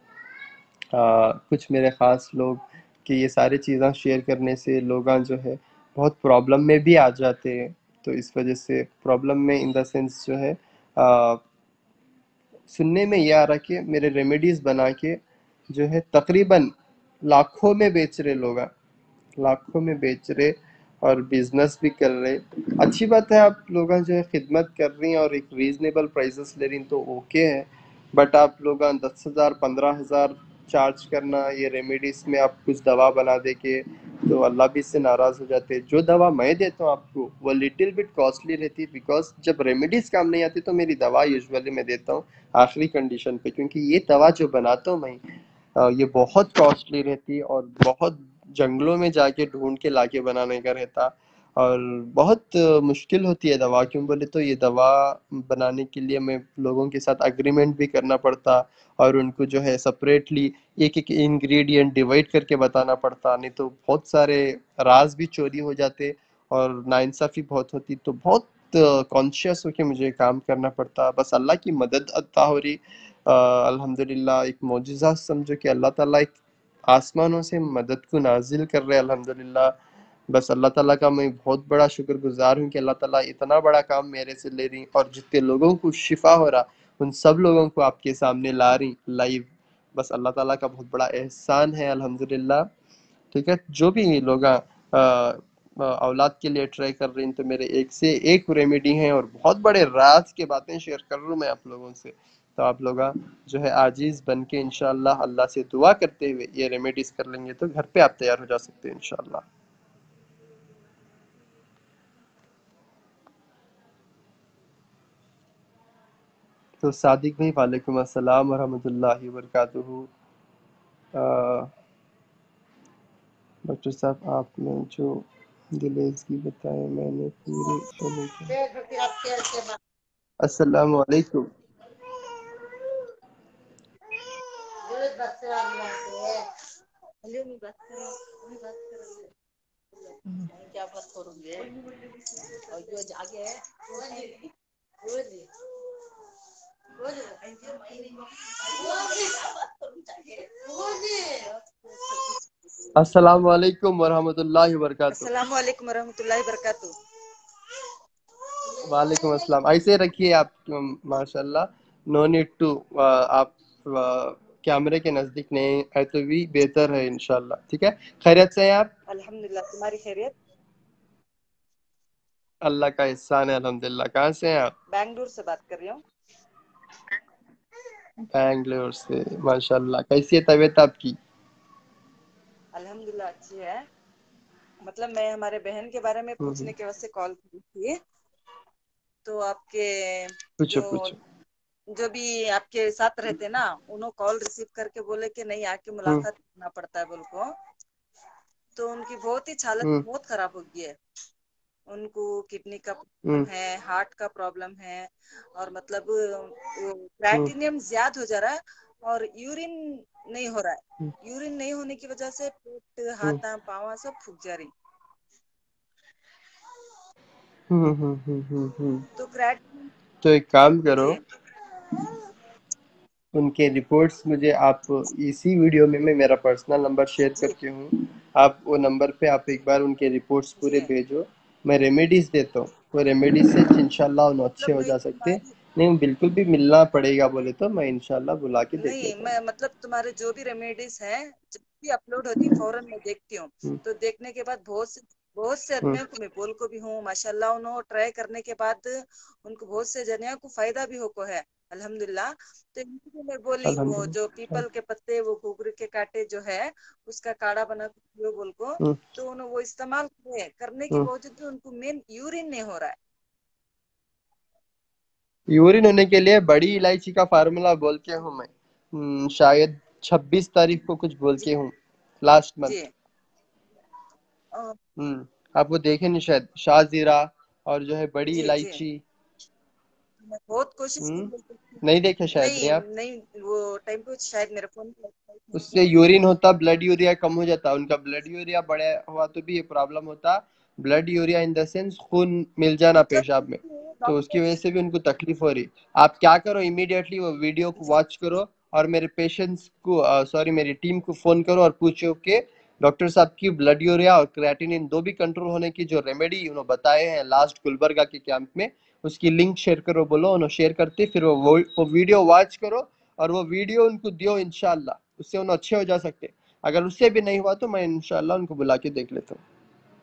A: کچھ میرے خاص لوگ، کہ یہ ساری چیزاں شیئر کرنے سے لوگاں جو ہے بہت پرابلم میں بھی آ جاتے ہیں، تو اس وجہ سے پرابلم میں ان دا سینس جو ہے سننے میں یہ آ رہا کہ میرے ریمیڈیز بنا کے جو ہے تقریباً لاکھوں میں بیچ رہے لوگ، لاکھوں میں بیچ رہے اور بزنس بھی کر رہے۔ اچھی بات ہے، آپ لوگ جو ہے خدمت کر رہی ہیں اور ایک ریزنیبل پرائزز لے رہی ہیں تو اوکے ہے، بٹ آپ لوگ 10,000 15,000 چارج کرنا یہ ریمیڈیز میں، آپ کچھ دوا بنا دے کے، تو اللہ بھی اس سے ناراض ہو جاتے ہیں۔ جو دوا میں دیتا ہوں آپ کو وہ لٹل بٹ کاسٹلی رہتی ہے، بیکاز جب ریمیڈیز کام نہیں آتی تو میری دوا یوزولی میں دیتا ہوں آخری کنڈیشن پہ، کیونکہ یہ دوا جو بناتا ہوں میں یہ بہت کاسٹلی رہتی ہے اور بہت جنگلوں میں جا کے ڈھونڈ کے لا کے بنانے کا رہتا، اور بہت مشکل ہوتی ہے دوا، کیوں بولے تو یہ دوا بنانے کے لیے میں لوگوں کے ساتھ اگریمنٹ بھی کرنا پڑتا، اور ان کو جو ہے سپریٹلی ایک ایک انگریڈینٹ ڈیوائڈ کر کے بتانا پڑتا، نہیں تو بہت سارے راز بھی چوری ہو جاتے اور ناانصافی بہت ہوتی، تو بہت کانشیس ہو کے مجھے کام کرنا پڑتا۔ بس اللہ کی مدد عطا ہو رہی، الحمدللہ ایک معجزہ سمجھو کہ اللہ تعالیٰ ایک آسمانوں سے مدد کو نازل کر رہے الحمدللہ۔ بس اللہ تعالیٰ کا میں بہت بڑا شکر گزار ہوں کہ اللہ تعالیٰ اتنا بڑا کام میرے سے لے رہی، اور جتنے لوگوں کو شفا ہو رہا ان سب لوگوں کو آپ کے سامنے لا رہی لائیو۔ بس اللہ تعالیٰ کا بہت بڑا احسان ہے الحمدللہ۔ ٹھیک ہے، جو بھی لوگ اولاد کے لیے ٹرائی کر رہے ہیں تو میرے ایک سے ایک ریمیڈی ہیں، اور بہت بڑے راز کے باتیں شیئر کر رہا ہوں میں آپ لوگوں سے، تو آپ لوگ جو ہے عاجز بن کے انشاءاللہ اللہ سے دعا کرتے ہوئے یہ ریمیڈیز کر لیں گے تو گھر پہ آپ تیار ہو جا سکتے ہیں انشاءاللہ۔ تو صادق بھائی وعلیکم السلام ورحمۃ اللہ وبرکاتہ۔ ڈاکٹر صاحب آپ نے جو ڈیلیز کی بتائے میں نے پوری فالو کی۔ السلام علیکم۔ السلام علیکم ورحمۃ اللہ وبرکاتہ۔
E: السلام علیکم ورحمۃ اللہ وبرکاتہ۔
A: وعلیکم السلام۔ ایسے رکھیے آپ، ماشاءاللہ، نو نیڈ ٹو آپ کیمرے کے نزدیک نہیں ہے تو بھی بہتر ہے انشاءاللہ۔ ٹھیک ہے، خیریت سے ہیں آپ؟
E: الحمدللہ، تمہاری خیریت؟
A: اللہ کا احسان ہے الحمدللہ۔ کہاں سے ہیں آپ؟
E: بنگلور سے بات کر رہی ہوں۔
A: بنگلور سے، ماشاءاللہ۔ کیسی ہے طبیعت آپ کی؟
E: الحمدللہ اچھی ہے۔ مطلب میں ہمارے بہن کے بارے میں پوچھنے کے واسطے کال کی تھی، تو آپ کے
A: پوچھو پوچھو۔
E: جو بھی آپ کے ساتھ رہتے نا، انہوں کال ریسیو کر کے بولے کہ نہیں آ کے ملاقات کرنا پڑتا ہے بول کو، تو ان کی بہت ہی حالت بہت خراب ہو گئی ہے۔ ان کو کڈنی کا پرابلم ہے، ہارٹ کا پرابلم ہے، اور مطلب کرائٹینیم زیادہ ہو جا رہا ہے، اور یورین نہیں ہو رہا ہے۔ یورین نہیں ہونے کی وجہ سے پیٹ، ہاتھ پاؤں سب پھک جا رہی۔ تو کرائٹینیم،
A: تو ایک کام کرو،
E: جی
A: ان کے رپورٹس مجھے آپ اسی ویڈیو میں میرا پرسنل نمبر شیئر
E: جی
A: کرتی ہوں، آپ وہ نمبر پہ آپ ایک بار ان کے رپورٹس پورے
E: جی
A: بھیجو، میں ریمیڈیز دیتا ہوں، وہ ریمیڈیز سے انشاءاللہ انہوں اچھے
E: مطلب
A: ہو
E: میں
A: جا سکتے۔
E: تمہاری،
A: نہیں بالکل بھی ملنا پڑے گا بولے تو میں انشاءاللہ بلا کے دیکھ
E: نہیں
A: لیتا
E: میں مطلب تمہارے جو بھی ریمیڈیز ہیں جب بھی اپلوڈ ہوتی فوراً میں دیکھتی ہوں،
A: ہوں۔
E: تو دیکھنے کے بعد بہت سے آدمیوں کو میں بول کو بھی ہوں، ماشاءاللہ انہوں ٹرائی کرنے کے بعد ان کو بہت سے جنیوں کو فائدہ بھی ہو کو ہے۔ अल्हम्दुलिल्लाह। तो इनको भी मैं बोली वो
A: अल्हम्दुलिल्लाह।
E: जो पीपल के पत्ते, वो घुघरी के कांटे जो है उसका काढ़ा बना के पियो बोल को, तो उन्होंने वो इस्तेमाल करने के बावजूद भी उनको मेन यूरिन नहीं हो रहा है।
A: यूरिन होने के लिए बड़ी इलायची का फार्मूला बोल के हूँ मैं, शायद 26 तारीख को कुछ बोल के हूँ, लास्ट
E: जी
A: मंथ। आप वो देखे नहीं शायद, शाहजीरा और जो है बड़ी
E: जी जी
A: इलायची।
E: मैं बहुत कोशिश की लेकिन
A: नहीं देखे शायद नहीं
E: नहीं
A: आप।
E: नहीं, वो टाइम पे शायद मेरे फोन पे
A: उससे यूरिन होता, ब्लड यूरिया कम हो जाता। उनका ब्लड यूरिया बढ़ा हुआ तो भी ये प्रॉब्लम होता। Blood urea in the sense खून मिल जाना
E: जब
A: पेशाब में, तो उसकी
E: डॉक्टर
A: वजह से भी उनको तकलीफ हो रही। आप क्या करो, इमीडिएटली वो वीडियो को वॉच करो और मेरे पेशेंट्स को, सॉरी मेरी टीम को फोन करो और पूछो कि डॉक्टर साहब की ब्लड यूरिया और क्रिएटिनिन दो भी कंट्रोल होने की जो रेमेडी उन्होंने बताए हैं लास्ट गुलबर्गा के कैंप में, उसकी लिंक शेयर करो। बोलो उन्होंने शेयर करते, फिर वो वीडियो वॉच करो और वो वीडियो उनको दियो, इंशाल्लाह उससे उन्हें अच्छे हो जा सकते। अगर उससे भी नहीं हुआ तो मैं इंशाल्लाह उनको बुला के देख लेता हूँ।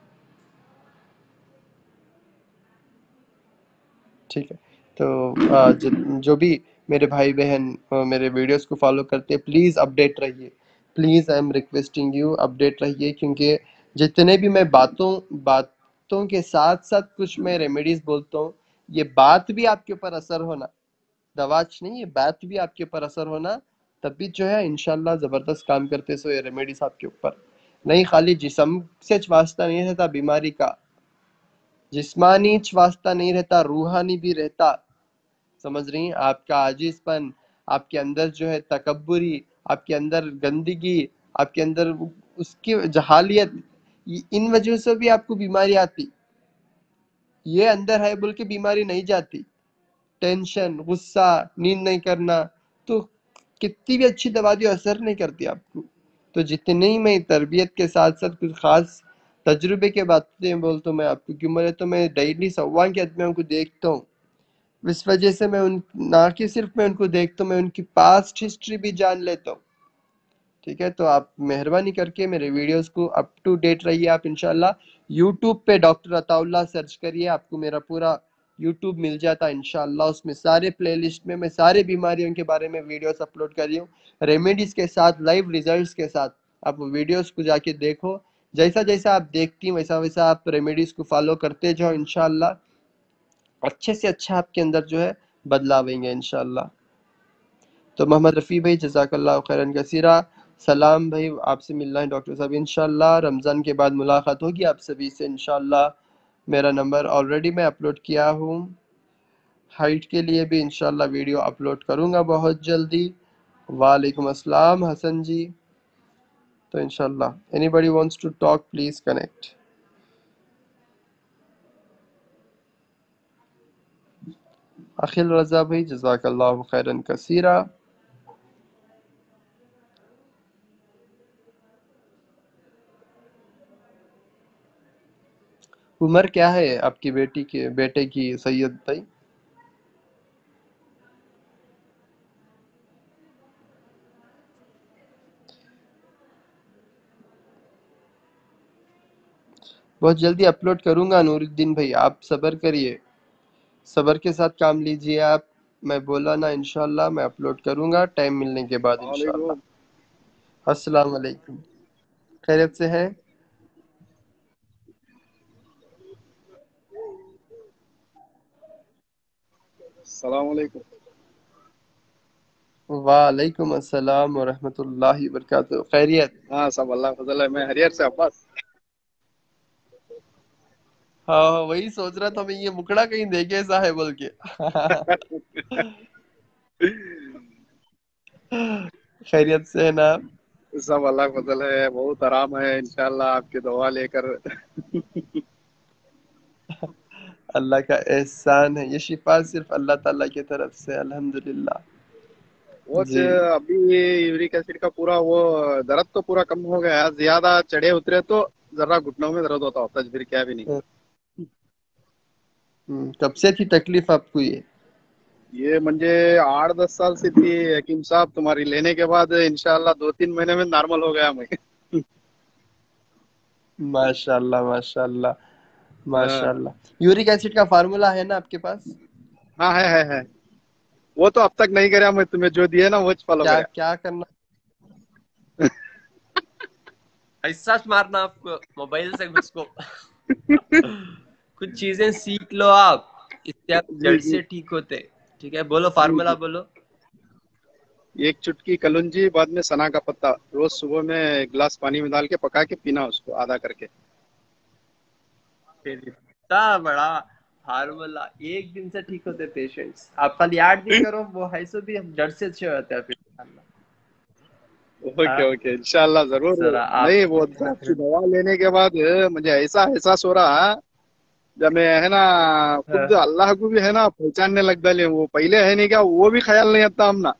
A: ठीक है। तो जो भी मेरे भाई बहन मेरे वीडियोस को फॉलो करते हैं, प्लीज़ अपडेट रहिए। Please I am requesting you, update रहिए, क्योंकि जितने भी मैं बातों के साथ साथ कुछ मैं रेमेडीज बोलता हूँ, ये बात भी आपके ऊपर असर होना, दवाच नहीं, ये बात भी आपके ऊपर असर होना, तब भी जो है इंशाल्लाह ज़बरदस्त काम करते। सो ये रेमेडीज आपके ऊपर नहीं, खाली जिस्म से वास्ता नहीं रहता बीमारी का, जिस्मानी वास्ता नहीं रहता, रूहानी भी रहता। समझ रही हैं? आपका आजिज़पन, आपके अंदर जो है तकब्बुरी, आपके अंदर गंदगी, आपके अंदर उसकी जहालियत, इन वजह से भी आपको बीमारी आती। ये अंदर है बोल के बीमारी नहीं जाती। टेंशन, गुस्सा, नींद नहीं करना, तो कितनी भी अच्छी दवा दी असर नहीं करती आपको। तो जितनी मैं तरबियत के साथ साथ कुछ खास तजुर्बे के बातें बोलता हूँ मैं आपको, क्यों बोले तो मैं डेली 100 के आदमियों को देखता हूँ। इस वजह से मैं उन ना कि सिर्फ मैं उनको देखता हूँ, मैं उनकी पास्ट हिस्ट्री भी जान लेता हूँ। ठीक है, तो आप मेहरबानी करके मेरे वीडियोस को अप टू डेट रहिए। आप इंशाल्लाह यूट्यूब पे डॉक्टर अताउल्लाह सर्च करिए, आपको मेरा पूरा यूट्यूब मिल जाता है इंशाल्लाह। उसमें सारे प्लेलिस्ट में मैं सारे बीमारियों के बारे में वीडियोस अपलोड कर रही हूँ, रेमेडीज के साथ, लाइव रिजल्ट्स के साथ। आप वीडियोस को जाके देखो, जैसा जैसा आप देखती हैं वैसा वैसा आप रेमेडीज को फॉलो करते जाओ, इंशाल्लाह अच्छे से अच्छा आपके अंदर जो है बदलाव आएंगे इंशाल्लाह। तो मोहम्मद रफ़ी भाई जज़ाकल्लाह खैरन कसीरा। सलाम भाई, आपसे मिलना है डॉक्टर साहब इंशाल्लाह। रमज़ान के बाद मुलाकात होगी आप सभी से इंशाल्लाह। मेरा नंबर ऑलरेडी मैं अपलोड किया हूँ, हाइट के लिए भी इंशाल्लाह वीडियो अपलोड करूँगा बहुत जल्दी। वालेकुम अस्सलाम हसन जी। तो इंशाल्लाह anybody wants to talk please connect. Akhil Raza भाई जज़ाकल्लाह खैरन कसीरा। उम्र क्या है आपकी बेटे की सैयद भाई? बहुत जल्दी अपलोड करूंगा नूरुद्दीन भाई, आप सब्र करिए, सब्र के साथ काम लीजिए आप। मैं बोला ना इंशाल्लाह मैं अपलोड करूंगा टाइम मिलने के बाद इंशाल्लाह। अस्सलाम वालेकुम, खैरियत से है?
F: अस्सलामुअलैकुम।
A: वालेकुम अस्सलाम व रहमतुल्लाहि व बरकातुहू। खैरियत?
F: हाँ सब अल्लाह का फजल है। मैं हरियर से अब्बास।
A: हाँ वही सोच रहा था मैं, ये मुकड़ा कहीं देखे ऐसा है बोल के। खैरियत से है ना?
F: सब अल्लाह का फजल है, बहुत आराम है इंशाल्लाह आपकी दुआ लेकर।
A: अल्लाह का एहसान है, ये शिफा सिर्फ अल्लाह ताला की तरफ से, अल्हम्दुलिल्लाह।
F: वो
A: जी
F: अभी यूरिक एसिड का पूरा वो दर्द तो पूरा कम हो गया, ज्यादा चढ़े उतरे तो जरा घुटनों में दर्द होता होता, फिर क्या भी नहीं।
A: कब से थी तकलीफ आपको
F: ये मुझे 8-10 साल से थी हकीम साहब, तुम्हारी लेने के बाद इंशाल्लाह 2-3 महीने में नॉर्मल हो गया मैं।
A: माशाल्लाह माशाल्लाह माशाल्लाह। यूरिक एसिड का फार्मूला है ना आपके पास?
F: हाँ है। वो तो अब तक नहीं करा, मैं तुम्हें जो दिए ना वो फॉलो
A: क्या
F: करा।
A: क्या करना?
G: ऐसा मारना आपको मोबाइल से घुसको। कुछ चीजें सीख लो आप, इससे आप
F: जी
G: जड़
F: जी
G: से ठीक होते। ठीक है, बोलो
F: जी
G: फार्मूला
F: जी।
G: बोलो।
F: एक चुटकी कलौंजी, बाद में सना का पत्ता, रोज सुबह में एक गिलास पानी में डाल के पका के पीना उसको आधा करके।
G: फिर इतना बड़ा फार्मूला, एक दिन से ठीक होते पेशेंट्स। आप खाली 8 दिन करो, वो है सो भी हम जड़ से अच्छे होते हैं फिर इंशाल्लाह।
F: ओके
G: हाँ,
F: ओके, इंशाल्लाह जरूर।
G: जरा आप
F: नहीं, वो आपकी दवा लेने के बाद मुझे ऐसा एहसास हो रहा, जब मैं है ना खुद अल्लाह को भी है ना पहचानने लग गए। वो पहले है नहीं क्या, वो भी ख्याल नहीं आता हमना।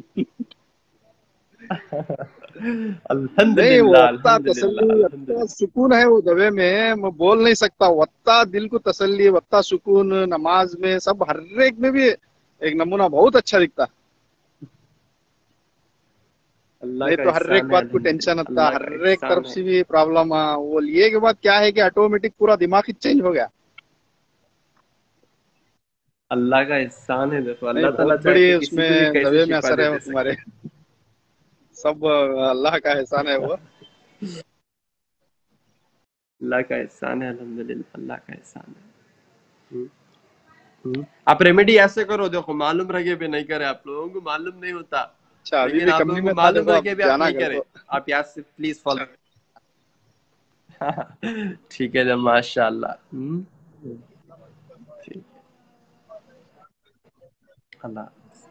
F: नहीं, वो
G: अल्हम्दुलिल्लाह
F: वत्ता
G: अल्हम्दुलिल्लाह
F: तसल्ली, वत्ता
G: अल्हम्दुलिल्लाह।
F: सुकून है वो दवे में, मैं बोल नहीं सकता। वत्ता दिल को तसल्ली, वत्ता सुकून, नमाज में सब हर एक में भी एक नमूना बहुत अच्छा दिखता।
G: अल्लाह
F: नहीं
G: का
F: तो हर एक
G: एहसान है,
F: बात को टेंशन
G: अल्हम्दुलिल्लाह
F: आता,
G: अल्लाह का
F: हर एक
G: एहसान
F: तरफ
G: है।
F: से भी प्रॉब्लम। वो लिए के बाद क्या है कि ऑटोमेटिक पूरा दिमाग ही चेंज हो गया।
G: अल्लाह का एहसान है। देखो
F: नहीं,
G: अल्लाह ताला
F: बहुत
G: चाहे
F: बड़ी
G: तो किसी को भी
F: उसमें
G: कैसे
F: दवे में
G: शिफा
F: असर
G: दे
F: है वो
G: दे सकते
F: तुम्हारे।
G: हैं।
F: सब अल्लाह का एहसान है वो।
G: अल्लाह का एहसान है, अल्हम्दुलिल्लाह अल्लाह का एहसान है। हम्म, आप रेमेडी ऐसे करो, देखो मालूम रखे भी नहीं करे, आप लोगों को मालूम नहीं होता,
F: अच्छा, अभी
G: लेकिन
F: भी
G: आप
F: कंपनी
G: लोगों को
F: में था,
G: मालूम
F: देखो
G: रखे
F: अब
G: भी आप
F: जाना
G: नहीं
F: घर
G: करे।
F: को।
G: आप यहाँ से प्लीज फॉलो। ठीक है जब, माशाअल्लाह। ठीक, अल्लाह।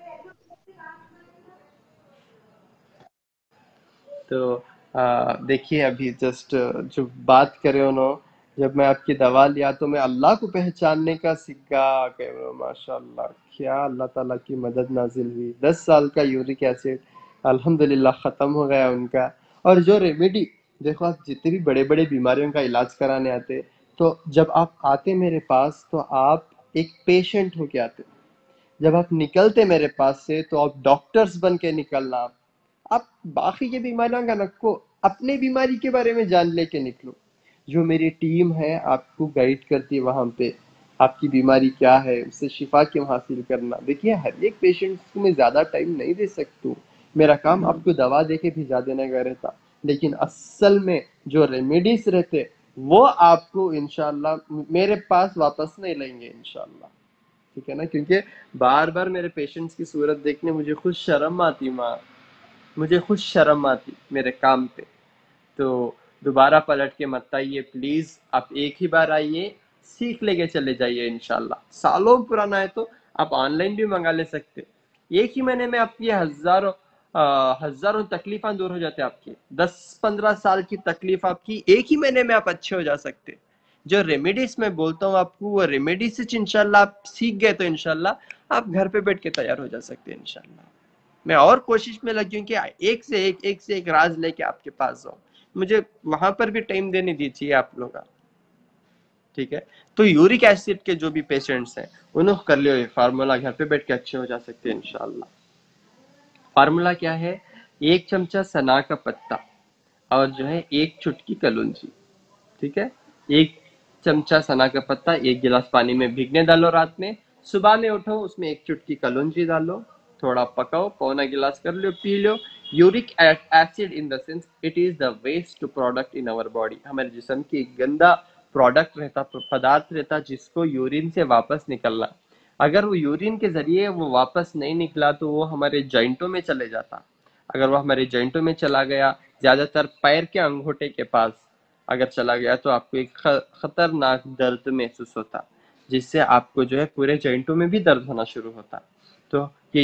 G: तो देखिए अभी जस्ट जो बात करे उन्होंने, जब मैं आपकी दवा लिया तो मैं अल्लाह को पहचानने का सीखा। माशाअल्लाह, क्या अल्लाह ताला की मदद नाजिल हुई। 10 साल का यूरिक एसिड अल्हम्दुलिल्लाह ख़त्म हो गया उनका। और जो रेमेडी, देखो आप जितनी भी बड़े बड़े बीमारियों का इलाज कराने आते, तो जब आप आते मेरे पास तो आप एक पेशेंट हो के आते, जब आप निकलते मेरे पास से तो आप डॉक्टर्स बन के निकलना। आप बाकी की बीमारियों का नको, अपने बीमारी के बारे में जान लेके निकलो। जो मेरी टीम है आपको गाइड करती है वहां पे, आपकी बीमारी क्या है, उससे शिफा क्यों हासिल करना। देखिए हर एक पेशेंट को मैं ज्यादा टाइम नहीं दे सकता हूँ, मेरा काम आपको दवा दे के भिजा देने का रहता, लेकिन असल में जो रेमेडीज रहते वो आपको इंशाल्लाह मेरे पास वापस नहीं लेंगे इंशाल्लाह। ठीक है ना, क्योंकि बार बार मेरे पेशेंट्स की सूरत देखने मुझे खुद शर्म आती माँ, मुझे खुद शर्म आती मेरे काम पे। तो दोबारा पलट के मत आइए प्लीज, आप एक ही बार आइए, सीख लेके चले जाइए इंशाल्लाह। सालों पुराना है तो आप ऑनलाइन भी मंगा ले सकते, एक ही महीने में आपकी हजारों तकलीफा दूर हो जाते। आपकी 10-15 साल की तकलीफ आपकी एक ही महीने में आप अच्छे हो जा सकते। जो रेमेडीज मैं बोलता हूँ आपको, वो रेमेडीज से इंशाल्लाह आप सीख गए तो इंशाल्लाह आप घर पे बैठ के तैयार हो जा सकते हैं इंशाल्लाह। मैं और कोशिश में लगी हूँ कि एक से एक राज लेके आपके पास जाऊं, मुझे वहां पर भी टाइम देने दीजिए आप लोग। ठीक है, तो यूरिक एसिड के जो भी पेशेंट्स हैं उन्होंने कर लियो ये फार्मूला, घर पे बैठ के अच्छे हो जा सकते हैं इंशाल्लाह। फार्मूला क्या है, 1 चमचा सना का पत्ता और जो है 1 चुटकी कलौंजी। ठीक है, 1 चमचा सना का पत्ता 1 गिलास पानी में भिगने डालो रात में, सुबह में उठो उसमें 1 चुटकी कलौंजी डालो, थोड़ा पकाओ, पौना गिलास कर लो, पी लो। Uric acid in the sense it is the waste product in our body, हमारे जिस्म की एक गंदा प्रोडक्ट रहता, पदार्थ रहता जिसको यूरिन से वापस निकलना। अगर वो यूरिन के जरिए वो वापस नहीं निकला तो वो हमारे जॉइंटों में चले जाता। अगर वो हमारे जॉइंटों में चला गया, ज्यादातर पैर के अंगूठे के पास अगर चला गया, तो आपको एक खतरनाक दर्द महसूस होता, जिससे आपको जो है पूरे जॉइंटों में भी दर्द होना शुरू होता। तो ये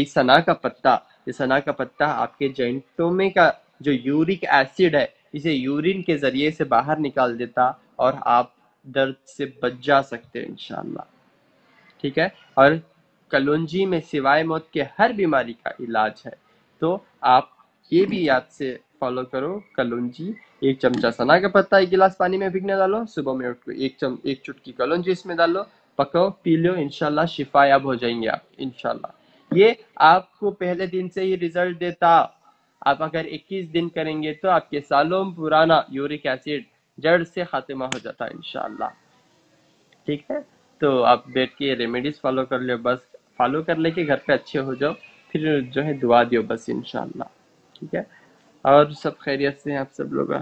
G: सना का पत्ता आपके जॉइंटों में का जो यूरिक एसिड है इसे यूरिन के जरिए से बाहर निकाल देता और आप दर्द से बच जा सकते हैं इंशाल्लाह। ठीक है, और कलौंजी में सिवाय मौत के हर बीमारी का इलाज है, तो आप ये भी याद से फॉलो करो। कलौंजी 1 चमचा सना का पत्ता 1 गिलास पानी में भिगने डालो, सुबह में उठ के 1 चुटकी कलौंजी इसमें डालो, पकाओ, पी लो, इंशाल्लाह शिफायाब हो जाएंगे आप इंशाल्लाह। ये आपको पहले दिन से ही रिजल्ट देता। आप अगर 21 दिन करेंगे तो आपके सालों पुराना यूरिक एसिड जड़ से खात्मा हो जाता है इंशाल्लाह। ठीक है, तो आप बैठ के रेमेडीज फॉलो कर लो बस, فالو کر لے کے گھر پہ اچھے ہو جاؤ، پھر جو ہے دعا دیو بس انشاءاللہ، ٹھیک ہے؟ اور سب خیریت سے ہیں آپ سب لوگ؟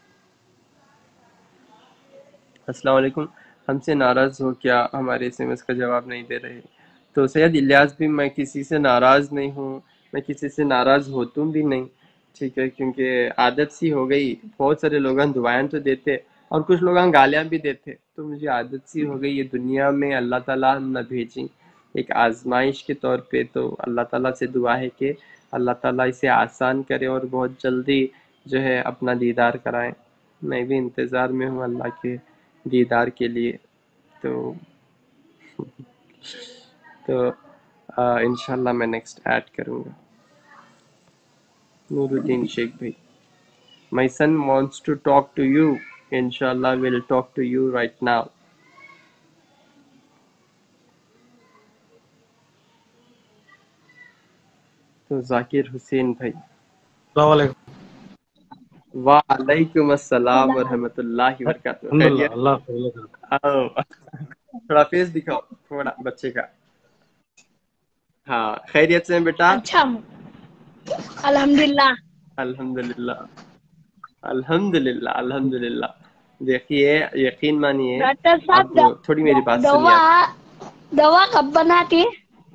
G: السلام علیکم. ہم سے ناراض ہو کیا؟ ہمارے ایس ایم ایس کا جواب نہیں دے رہے. تو سید الیاس بھی میں کسی سے ناراض نہیں ہوں، میں کسی سے ناراض ہوتوں بھی نہیں، ٹھیک ہے؟ کیونکہ عادت سی ہو گئی. بہت سارے لوگاں دعائیں تو دیتے اور کچھ لوگاں گالیاں بھی دیتے، تو مجھے عادت سی ہو گئی. یہ دنیا میں اللہ تعالیٰ نہ بھیجیں ایک آزمائش کے طور پہ، تو اللہ تعالیٰ سے دعا ہے کہ اللہ تعالیٰ اسے آسان کرے اور بہت جلدی جو ہے اپنا دیدار کرائیں. میں بھی انتظار میں ہوں اللہ کے دیدار کے لیے. تو انشاءاللہ میں نیکسٹ ایڈ کروں گا. نور الدین شیخ بھائی، my son wants to talk to you. Inshallah we'll talk to you right now. تو ذاکر حسین بھائی،
H: السلام علیکم.
G: وعلیکم السلام ورحمۃ اللہ وبرکاتہ.
H: الحمدللہ،
G: خیریت؟
H: اللہ خیریت.
G: آؤ تھوڑا فیس دکھاؤ، تھوڑا بچے کا. ہاں خیریت سے ہیں بیٹا؟
I: اچھا، الحمدللہ.
G: الحمدللہ الحمدللہ الحمدللہ. دیکھیے یقین مانیے،
I: ڈاکٹر
G: اب
I: صاحب
G: تھوڑی میری بات سنیے آپ.
I: دوا کب بناتی؟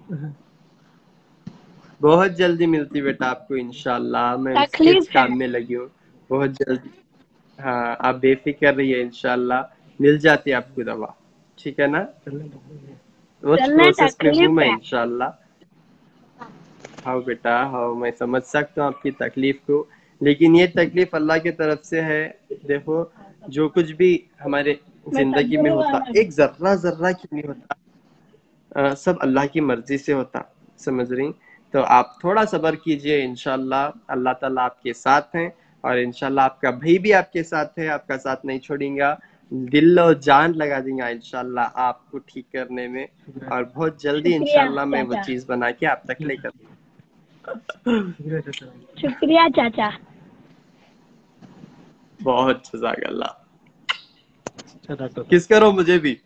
G: بہت جلدی ملتی بیٹا آپ کو انشاءاللہ. میں اس کے
I: تکلیف ہے.
G: کام میں لگی ہوں بہت جلدی. ہاں آپ بے فکر رہیے، انشاءاللہ مل جاتی آپ کو دوا، ٹھیک ہے نا؟ اس
I: چلنے
G: پروسیس میں ہوں
I: تکلیف
G: میں
I: ہے.
G: انشاءاللہ. ہاؤ بیٹا ہاؤ، میں سمجھ سکتا ہوں آپ کی تکلیف کو، لیکن یہ تکلیف اللہ کی طرف سے ہے. دیکھو جو کچھ بھی ہمارے زندگی میں ہوتا، ایک ذرہ ذرہ کیوں نہیں ہوتا، سب اللہ کی مرضی سے ہوتا، سمجھ رہی؟ تو آپ تھوڑا صبر کیجئے، انشاءاللہ اللہ تعالیٰ آپ کے ساتھ ہیں، اور انشاءاللہ آپ کا بھائی بھی آپ کے ساتھ ہے، آپ کا ساتھ نہیں چھوڑیں گا، دل و جان لگا دیں گا انشاءاللہ آپ کو ٹھیک کرنے میں، اور بہت جلدی
I: شکریہ
G: انشاءاللہ میں وہ
I: چاچا.
G: چیز بنا کے آپ تک لے کر.
I: شکریہ چاچا.
G: بہت جزاک اللہ.
H: اچھا ڈاکٹر
G: کس کرو مجھے بھی.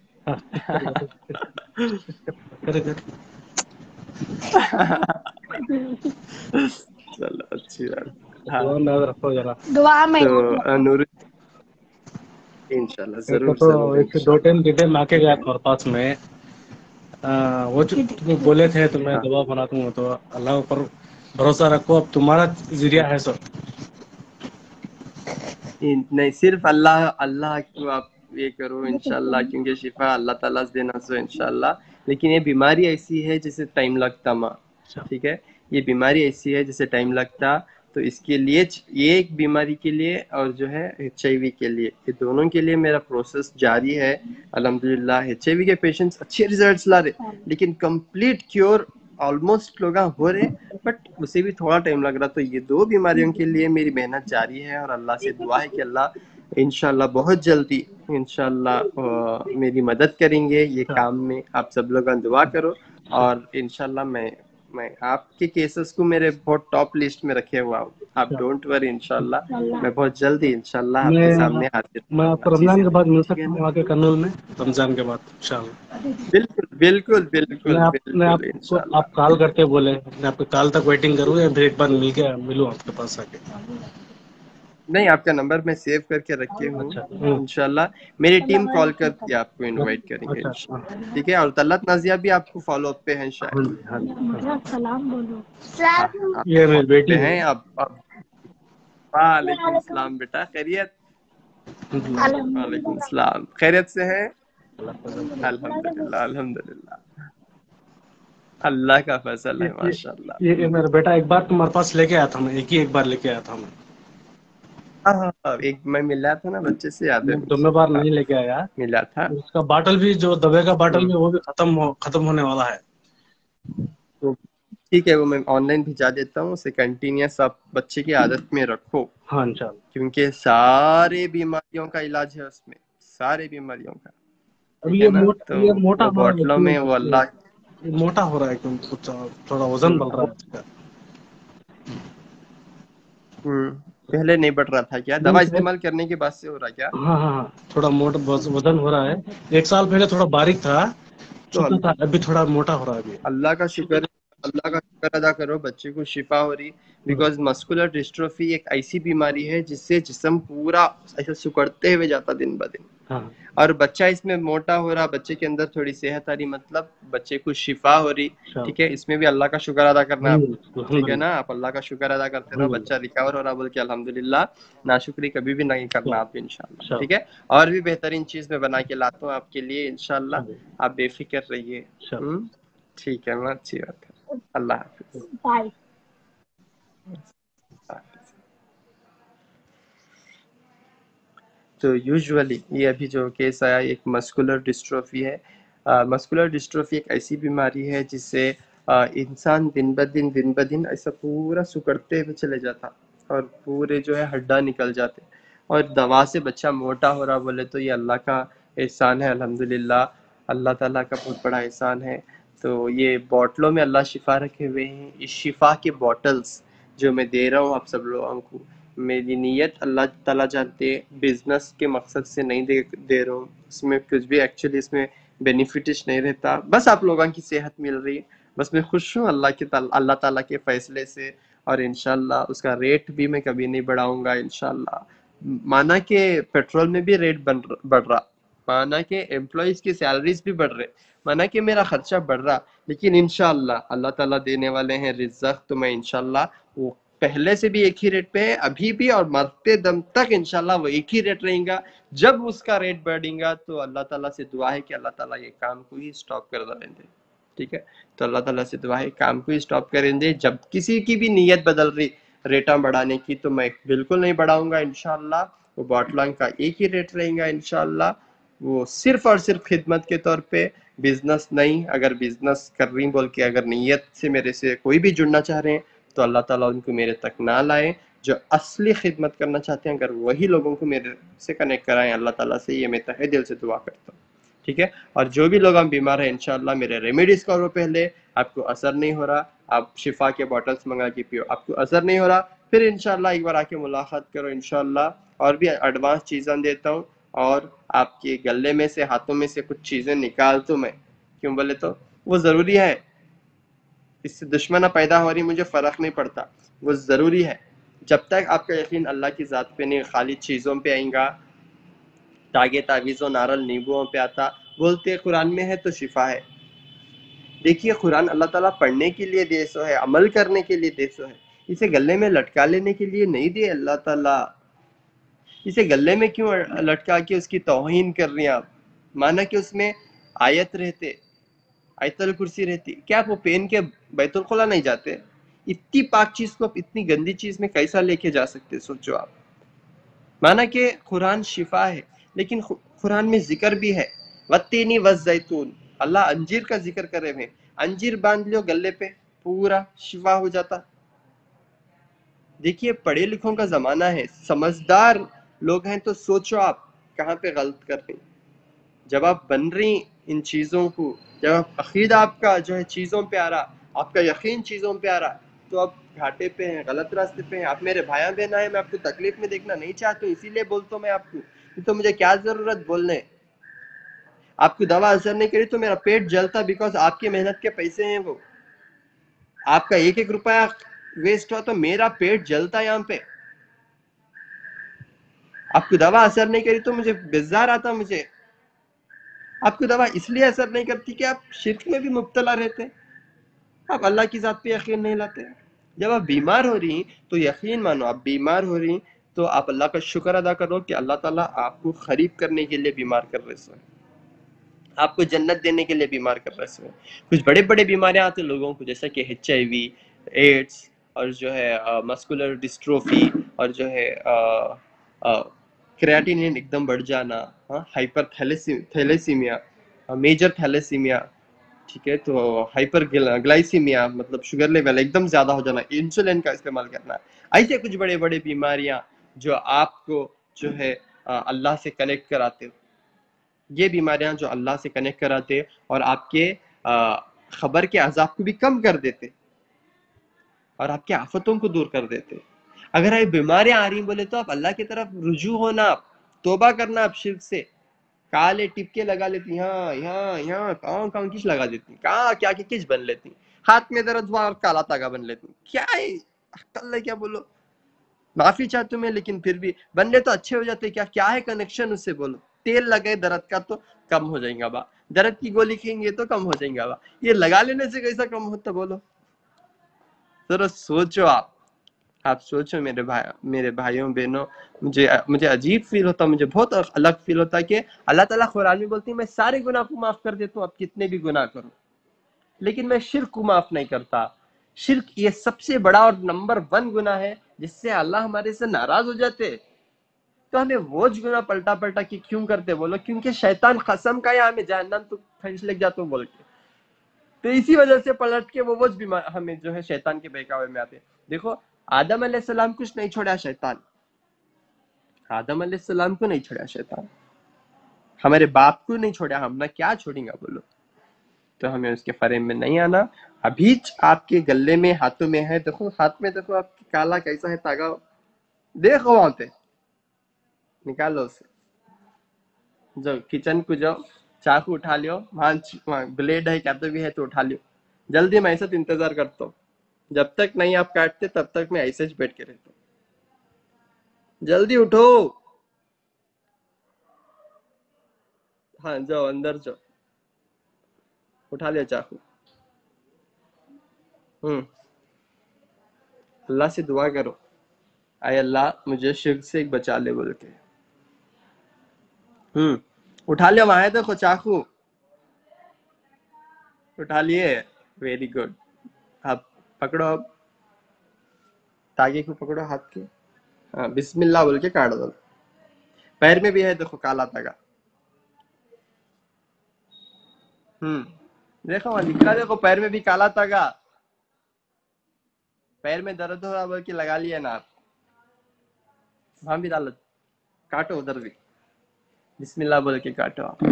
G: چلو اچھی بات. ہاں
H: دعا میں رکھو ذرا.
I: دعا میں.
G: تو نور انشاءاللہ
H: ایک
G: ضرور
H: تو
G: ضرور
H: ایک 2
G: انشاءاللہ.
H: ٹائم ڈیٹیل لا کے گیا تمہارے پاس میں. وہ جو تمہیں بولے تھے تو میں
G: ہاں
H: دوا بناتا ہوں، تو اللہ پر بھروسہ رکھو، اب تمہارا ذریعہ ہے سب.
G: نہیں صرف اللہ کو آپ یہ کرو انشاءاللہ، کیونکہ شفا اللہ تعالیٰ سے دینا سو انشاءاللہ. لیکن یہ بیماری ایسی ہے جسے ٹائم لگتا ماں، ٹھیک ہے؟ یہ بیماری ایسی ہے جسے ٹائم لگتا. تو اس کے لیے یہ ایک بیماری کے لیے اور جو ہے HIV کے لیے، یہ دونوں کے لیے میرا پروسیس جاری ہے الحمدللہ. HIV کے پیشنٹس اچھے ریزلٹس لا رہے، لیکن کمپلیٹ کیور آلموسٹ لوگ ہو رہے، بٹ اسے بھی تھوڑا ٹائم لگ رہا. تو یہ 2 بیماریوں کے لیے میری محنت جاری ہے، اور اللہ سے دعا ہے کہ اللہ انشاءاللہ بہت جلدی انشاءاللہ میری مدد کریں گے یہ کام میں. آپ سب لوگ دعا کرو، اور انشاءاللہ میں آپ کے کیسز کو میرے بہت ٹاپ لسٹ میں رکھے ہوا ہوں. آپ ڈونٹ وری، انشاءاللہ میں بہت جلدی انشاءاللہ آپ کے سامنے حاضر
H: میں
G: ہوں
H: آپ کو
G: اچھی
H: رمضان
G: سے،
H: کے بعد مل
G: ٹھیک ہے
H: سکتا
G: نا؟
H: ہوں آ کے کرنول میں، رمضان کے بعد انشاءاللہ.
G: بالکل بالکل بالکل
H: میں آپ
G: بالکل
H: کو
G: انشاءاللہ.
H: آپ کال کرتے بولے، میں آپ کے کال تک ویٹنگ کروں یا پھر ایک بار ملوں آپ کے پاس آ کے.
G: نہیں آپ کا نمبر میں سیو کر کے رکھے ہوں
H: اچھا
G: انشاءاللہ. میری ٹیم کال کر کے آپ کو انوائٹ کریں گے
H: اچھا.
G: انشاءاللہ، ٹھیک ہے؟ اور طلعت نازیہ بھی آپ کو فالو اپ پہ ہیں
H: ہاں
G: شاید.
H: جی ہاں جی.
I: سلام بولو.
G: ہاں آپ
H: یہ میری
G: فالو اپ
H: بیٹی
G: پہ
H: ہے.
G: ہیں اب. وعلیکم السلام بیٹا، خیریت؟ وعلیکم السلام، خیریت سے ہیں؟ الحمدللہ الحمدللہ، اللہ کا فضل ہے ماشاءاللہ.
H: یہ میرا بیٹا ایک بار تمہارے پاس لے کے آیا تھا، میں ایک بار لے کے آیا تھا.
G: ہاں ایک میں ملا تھا نا بچے سے، یاد ہے
H: میں
G: مجھے.
H: 2 بار
G: ہاں
H: نہیں لے کے آیا.
G: ملا تھا.
H: اس کا باٹل بھی، جو دبے کا باٹل بھی، وہ بھی ختم ہونے والا ہے.
G: تو ٹھیک ہے، وہ میں آن لائن بھیجا دیتا ہوں. اسے کنٹینیوس آپ بچے کی عادت میں رکھو،
H: ہاں انشاءاللہ.
G: کیونکہ سارے بیماریوں کا علاج ہے اس میں، سارے بیماریوں کا،
H: اب
G: ٹھیک ہے نا؟ تو
H: یہ موٹا
G: وہ
H: ہو رہا
G: بوٹلوں میں وہ
H: ہے،
G: اللہ
H: موٹا ہو رہا ہے، تھوڑا وزن بڑھ رہا ہے اس کا.
G: پہلے نہیں بڑھ رہا تھا کیا؟ دوا استعمال کرنے کے بعد سے ہو رہا کیا؟
H: ہاں ہاں ہاں، تھوڑا موٹا وزن ہو رہا ہے. 1 سال پہلے تھوڑا باریک تھا،
G: तो
H: छोटा था, अभी थोड़ा मोटा हो रहा है अभी।
G: अल्लाह का शुक्र अदा करो, बच्चे को शिफा हो रही। बिकॉज मस्कुलर डिस्ट्रोफी एक ऐसी बीमारी है जिससे जिस्म पूरा ऐसा सिकुड़ते हुए जाता दिन ब दिन,
H: हाँ
G: और बच्चा इसमें मोटा हो रहा, बच्चे के अंदर थोड़ी सेहत आ रही, मतलब बच्चे को शिफा हो रही। ठीक है, इसमें भी अल्लाह का शुक्र अदा करना आप, ठीक है ना, आप अल्लाह का शुक्र अदा करते रहो, बच्चा रिकवर हो रहा बोल के अल्हम्दुलिल्लाह, नाशुक्री कभी भी नहीं करना आप इंशाल्लाह। ठीक है, और भी बेहतरीन चीज मैं बना के लाता हूँ आपके लिए इंशाल्लाह, आप बेफिक्र रहिए। ठीक है, मैं अच्छी बात है। अल्लाह हाफिज।
I: बाय।
G: तो यूजुअली ये अभी जो केस आया एक मस्कुलर डिस्ट्रोफी है। मस्कुलर डिस्ट्रोफी एक ऐसी बीमारी है जिससे इंसान दिन ब दिन ऐसा पूरा सुकड़ते हुए चले जाता, और पूरे जो है हड्डा निकल जाते, और दवा से बच्चा मोटा हो रहा बोले तो ये अल्लाह का एहसान है अल्हम्दुलिल्लाह, अल्लाह ताला का बहुत बड़ा एहसान है। तो ये बॉटलों में अल्लाह शिफा रखे हुए हैं, इस शिफा के बॉटल्स जो मैं दे रहा हूँ आप सब लोगों को, मेरी नीयत अल्लाह ताला जानते, बिजनेस के मकसद से नहीं दे रहा हूँ, इसमें कुछ भी एक्चुअली इसमें बेनिफिटिश नहीं रहता, बस आप लोगों की सेहत मिल रही है, बस मैं खुश हूँ अल्लाह ताला के फैसले से, और इंशाल्लाह उसका रेट भी मैं कभी नहीं बढ़ाऊंगा इंशाल्लाह। माना कि पेट्रोल में भी रेट बढ़ रहा, माना कि एम्प्लॉइज की सैलरीज भी बढ़ रहे, माना कि मेरा खर्चा बढ़ रहा, लेकिन इंशाल्लाह अल्लाह ताला देने वाले हैं रिज़्क़, तो मैं इंशाल्लाह वो पहले से भी एक ही रेट पे है अभी भी, और मरते दम तक इंशाल्लाह वो एक ही रेट रहेगा। जब उसका रेट बढ़ेगा तो अल्लाह ताला से दुआ है कि अल्लाह ताला ये काम को ही स्टॉप कर देंगे। ठीक है, तो अल्लाह ताला से दुआ है काम को ही स्टॉप करेंगे। जब किसी की भी नीयत बदल रही रेटा बढ़ाने की, तो मैं बिल्कुल नहीं बढ़ाऊंगा इंशाल्लाह, वो बॉटलांग का एक ही रेट रहेगा इंशाल्लाह, वो सिर्फ और सिर्फ खिदमत के तौर पे, बिजनेस नहीं। अगर बिजनेस कर रही बोल के अगर नीयत से मेरे से कोई भी जुड़ना चाह रहे हैं तो अल्लाह ताला उनको मेरे तक ना लाए, जो असली खिदमत करना चाहते हैं अगर वही लोगों को मेरे से कनेक्ट कराएं, अल्लाह ताला से ये मैं तहे दिल से दुआ करता हूँ। ठीक है, और जो भी लोग हम बीमार हैं इंशाल्लाह मेरे रेमेडीज करो, पहले आपको असर नहीं हो रहा आप शिफा के बॉटल्स मंगा के पियो, आपको असर नहीं हो रहा फिर इंशाल्लाह एक बार आके मुलाकात करो इंशाल्लाह, और भी एडवांस चीज़ें देता हूँ, और आपके गले में से हाथों में से कुछ चीज़ें निकाल तो मैं, क्यों बोले तो वो ज़रूरी है, इससे दुश्मना पैदा हो रही मुझे फ़र्क नहीं पड़ता, वो ज़रूरी है। जब तक आपका यकीन अल्लाह की ज़ात पे नहीं खाली चीज़ों पे आएगा, तागे तावीज़ों नारल नींबुओं पे आता, बोलते कुरान में है तो शिफा है। देखिए कुरान अल्लाह ताला पढ़ने के लिए देसो है, अमल करने के लिए देसो है, इसे गले में लटका लेने के लिए नहीं दिए अल्लाह ताला। इसे गले में क्यों लटका के उसकी तौहीन कर रही हैं आप? माना कि उसमें आयत रहते, आयतल कुर्सी रहती, क्या आप वो पेन के बैतुल खुला नहीं जाते? इतनी पाक चीज को आप इतनी गंदी चीज में कैसा लेके जा सकते, सोचो आप। माना कि कुरान शिफा है, लेकिन कुरान में जिक्र भी है वत्तीनी वज़ैतून, अल्लाह अंजीर का जिक्र करे हुए, अंजीर बांध लो गले पे पूरा शिफा हो जाता। देखिए पढ़े लिखों का जमाना है, समझदार लोग हैं, तो सोचो आप कहाँ पे गलत कर रही। जब आप बन रही इन चीज़ों को, जब अकीदा आपका जो है चीज़ों पे आ रहा, आपका यकीन चीज़ों पे आ रहा, तो आप घाटे पे हैं, गलत रास्ते पे हैं। आप मेरे भाई बहन है, मैं आपको तकलीफ में देखना नहीं चाहता हूँ, इसीलिए बोलता हूँ मैं आपको, तो मुझे क्या ज़रूरत बोलने। आपकी दवा असर नहीं करी तो मेरा पेट जलता, बिकॉज आपकी मेहनत के पैसे हैं वो, आपका एक एक रुपया वेस्ट हुआ तो मेरा पेट जलता यहाँ पे। आपकी दवा असर नहीं करी तो मुझे बेजार आता, मुझे आपकी दवा इसलिए असर नहीं करती कि आप शिर्क में भी मुब्तला रहते, आप अल्लाह की जात पे यकीन नहीं लाते। जब आप बीमार हो रही तो यकीन मानो, आप बीमार हो रही तो आप अल्लाह का शुक्र अदा करो कि अल्लाह ताला आपको खरीब करने के लिए बीमार कर रहे हैं, आपको जन्नत देने के लिए बीमार कर रहे हैं। कुछ बड़े बड़े बीमारियां आती लोगों को, जैसे कि HIV, एड्स, और जो है मस्कुलर डिस्ट्रोफी, और जो है क्रिएटिनिन एकदम बढ़ जाना, हाइपर थैलेसीमिया, मेजर थैलेसीमिया, ठीक है, तो हाइपर ग्लाइसीमिया मतलब शुगर लेवल एकदम ज्यादा हो जाना, इंसुलिन का इस्तेमाल करना, ऐसे कुछ बड़े बड़े बीमारियां जो आपको जो है अल्लाह से कनेक्ट कराते, ये बीमारियां जो अल्लाह से कनेक्ट कराते और आपके खबर के अजाब को भी कम कर देते और आपके आफतों को दूर कर देते। अगर ये बीमारियां आ रही बोले तो आप अल्लाह की तरफ रुजू होना, आप तौबा करना, आप शिर्क से, کالے ٹپکے لگا لیتی، ہاں یہاں یہاں کہاں کچھ لگا دیتی، کہاں کیا کچھ بن لیتی، ہاتھ میں درد ہوا اور کالا تاگا بن لیتی، کیا ہے اللہ کیا بولو، معافی چاہتا ہوں میں، لیکن پھر بھی بننے تو اچھے ہو جاتے، کیا ہے کنیکشن اس سے بولو، تیل لگے درد کا تو کم ہو جائیں گا با، درد کی گولی کھائیں گے تو کم ہو جائیں گا با، یہ لگا لینے سے کیسا کم ہوتا بولو، ذرا سوچو آپ سوچو میرے بھائیوں بہنوں، مجھے عجیب فیل ہوتا، مجھے بہت الگ فیل ہوتا کہ اللہ تعالیٰ قرآن میں بولتی ہے میں سارے گناہ کو معاف کر دیتا ہوں، آپ کتنے بھی گناہ کرو، لیکن میں شرک کو معاف نہیں کرتا۔ شرک یہ سب سے بڑا اور نمبر 1 گناہ ہے جس سے اللہ ہمارے سے ناراض ہو جاتے، تو ہمیں وہ گناہ پلٹا کہ کیوں کرتے بولو، کیونکہ شیطان قسم کا یا ہمیں جہنم تو پھنس لگ جاتا ہوں بول کے، تو اسی وجہ سے پلٹ کے وہ بھی ہمیں جو ہے شیطان کے بہکاوے میں آتے۔ دیکھو آدم علیہ السلام کچھ نہیں چھوڑا شیطان، آدم علیہ السلام کو نہیں چھوڑا شیطان، ہمارے باپ کو نہیں چھوڑا، ہم نہ کیا چھوڑیں گا بولو، تو ہمیں اس کے فریب میں نہیں آنا۔ ابھی آپ کے گلے میں ہاتھوں میں ہے، دیکھو ہاتھ میں دیکھو آپ کی کالا کیسا ہے تاگا، دیکھو وہاں پہ نکالو اسے، جاؤ کچن کو جاؤ، چاقو اٹھا لیو، وہاں بلیڈ ہے کیا تو بھی ہے تو اٹھا لیو، جلدی میں ایسا انتظار کرتا ہوں، جب تک نہیں آپ کاٹتے تب تک میں ایسے ہی بیٹھ کے رہتا ہوں، جلدی اٹھو، ہاں جاؤ اندر جاؤ، اٹھا لیا چاقو، اللہ سے دعا کرو، اے اللہ مجھے شرک سے بچا لے بول کے، اٹھا لیا، وہاں ہے دیکھو چاقو، اٹھا لیے، ویری گڈ، اب پکڑو، اب تاگے کو پکڑو ہاتھ کے، ہاں بسم اللہ بول کے کاٹ دو، پیر میں بھی ہے دیکھو کالا تاگا، دیکھو وہاں دکھ رہا، دیکھو پیر میں بھی کالا تاگا، پیر میں درد ہو رہا بول کے لگا لیا نا آپ، وہاں بھی ڈالو، کاٹو ادھر بھی، بسم اللہ بول کے کاٹو آپ،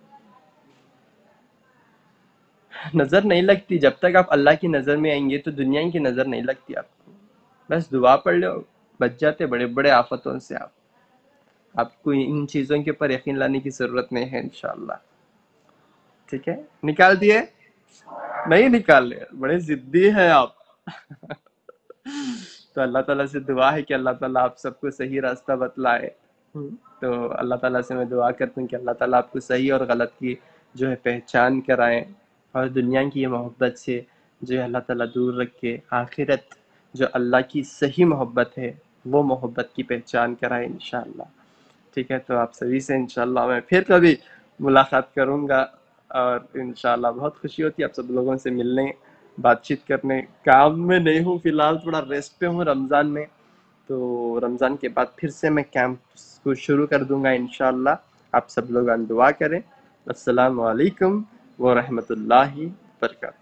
G: نظر نہیں لگتی، جب تک آپ اللہ کی نظر میں آئیں گے تو دنیا کی نظر نہیں لگتی آپ کو، بس دعا پڑھ لو، بچ جاتے بڑے بڑے آفتوں سے آپ کو ان چیزوں کے اوپر یقین لانے کی ضرورت نہیں ہے انشاءاللہ، ٹھیک ہے، نکال دیے، نہیں نکال لے، بڑے ضدی ہیں آپ تو اللہ تعالیٰ سے دعا ہے کہ اللہ تعالیٰ آپ سب کو صحیح راستہ بتلائے، تو اللہ تعالیٰ سے میں دعا کرتا ہوں کہ اللہ تعالیٰ آپ کو صحیح اور غلط کی جو ہے پہچان کرائیں، اور دنیا کی یہ محبت سے جو ہے اللہ تعالیٰ دور رکھے، آخرت جو اللہ کی صحیح محبت ہے وہ محبت کی پہچان کرائے انشاءاللہ، ٹھیک ہے، تو آپ سبھی سے انشاءاللہ میں پھر کبھی ملاقات کروں گا، اور انشاءاللہ بہت خوشی ہوتی ہے آپ سب لوگوں سے ملنے، بات چیت کرنے، کام میں نہیں ہوں فی الحال، تھوڑا ریسٹ پہ ہوں رمضان میں، تو رمضان کے بعد پھر سے میں کیمپ کو شروع کر دوں گا انشاءاللہ، آپ سب لوگ دعا کریں، السلام علیکم ورحمۃ اللہ وبرکاتہ۔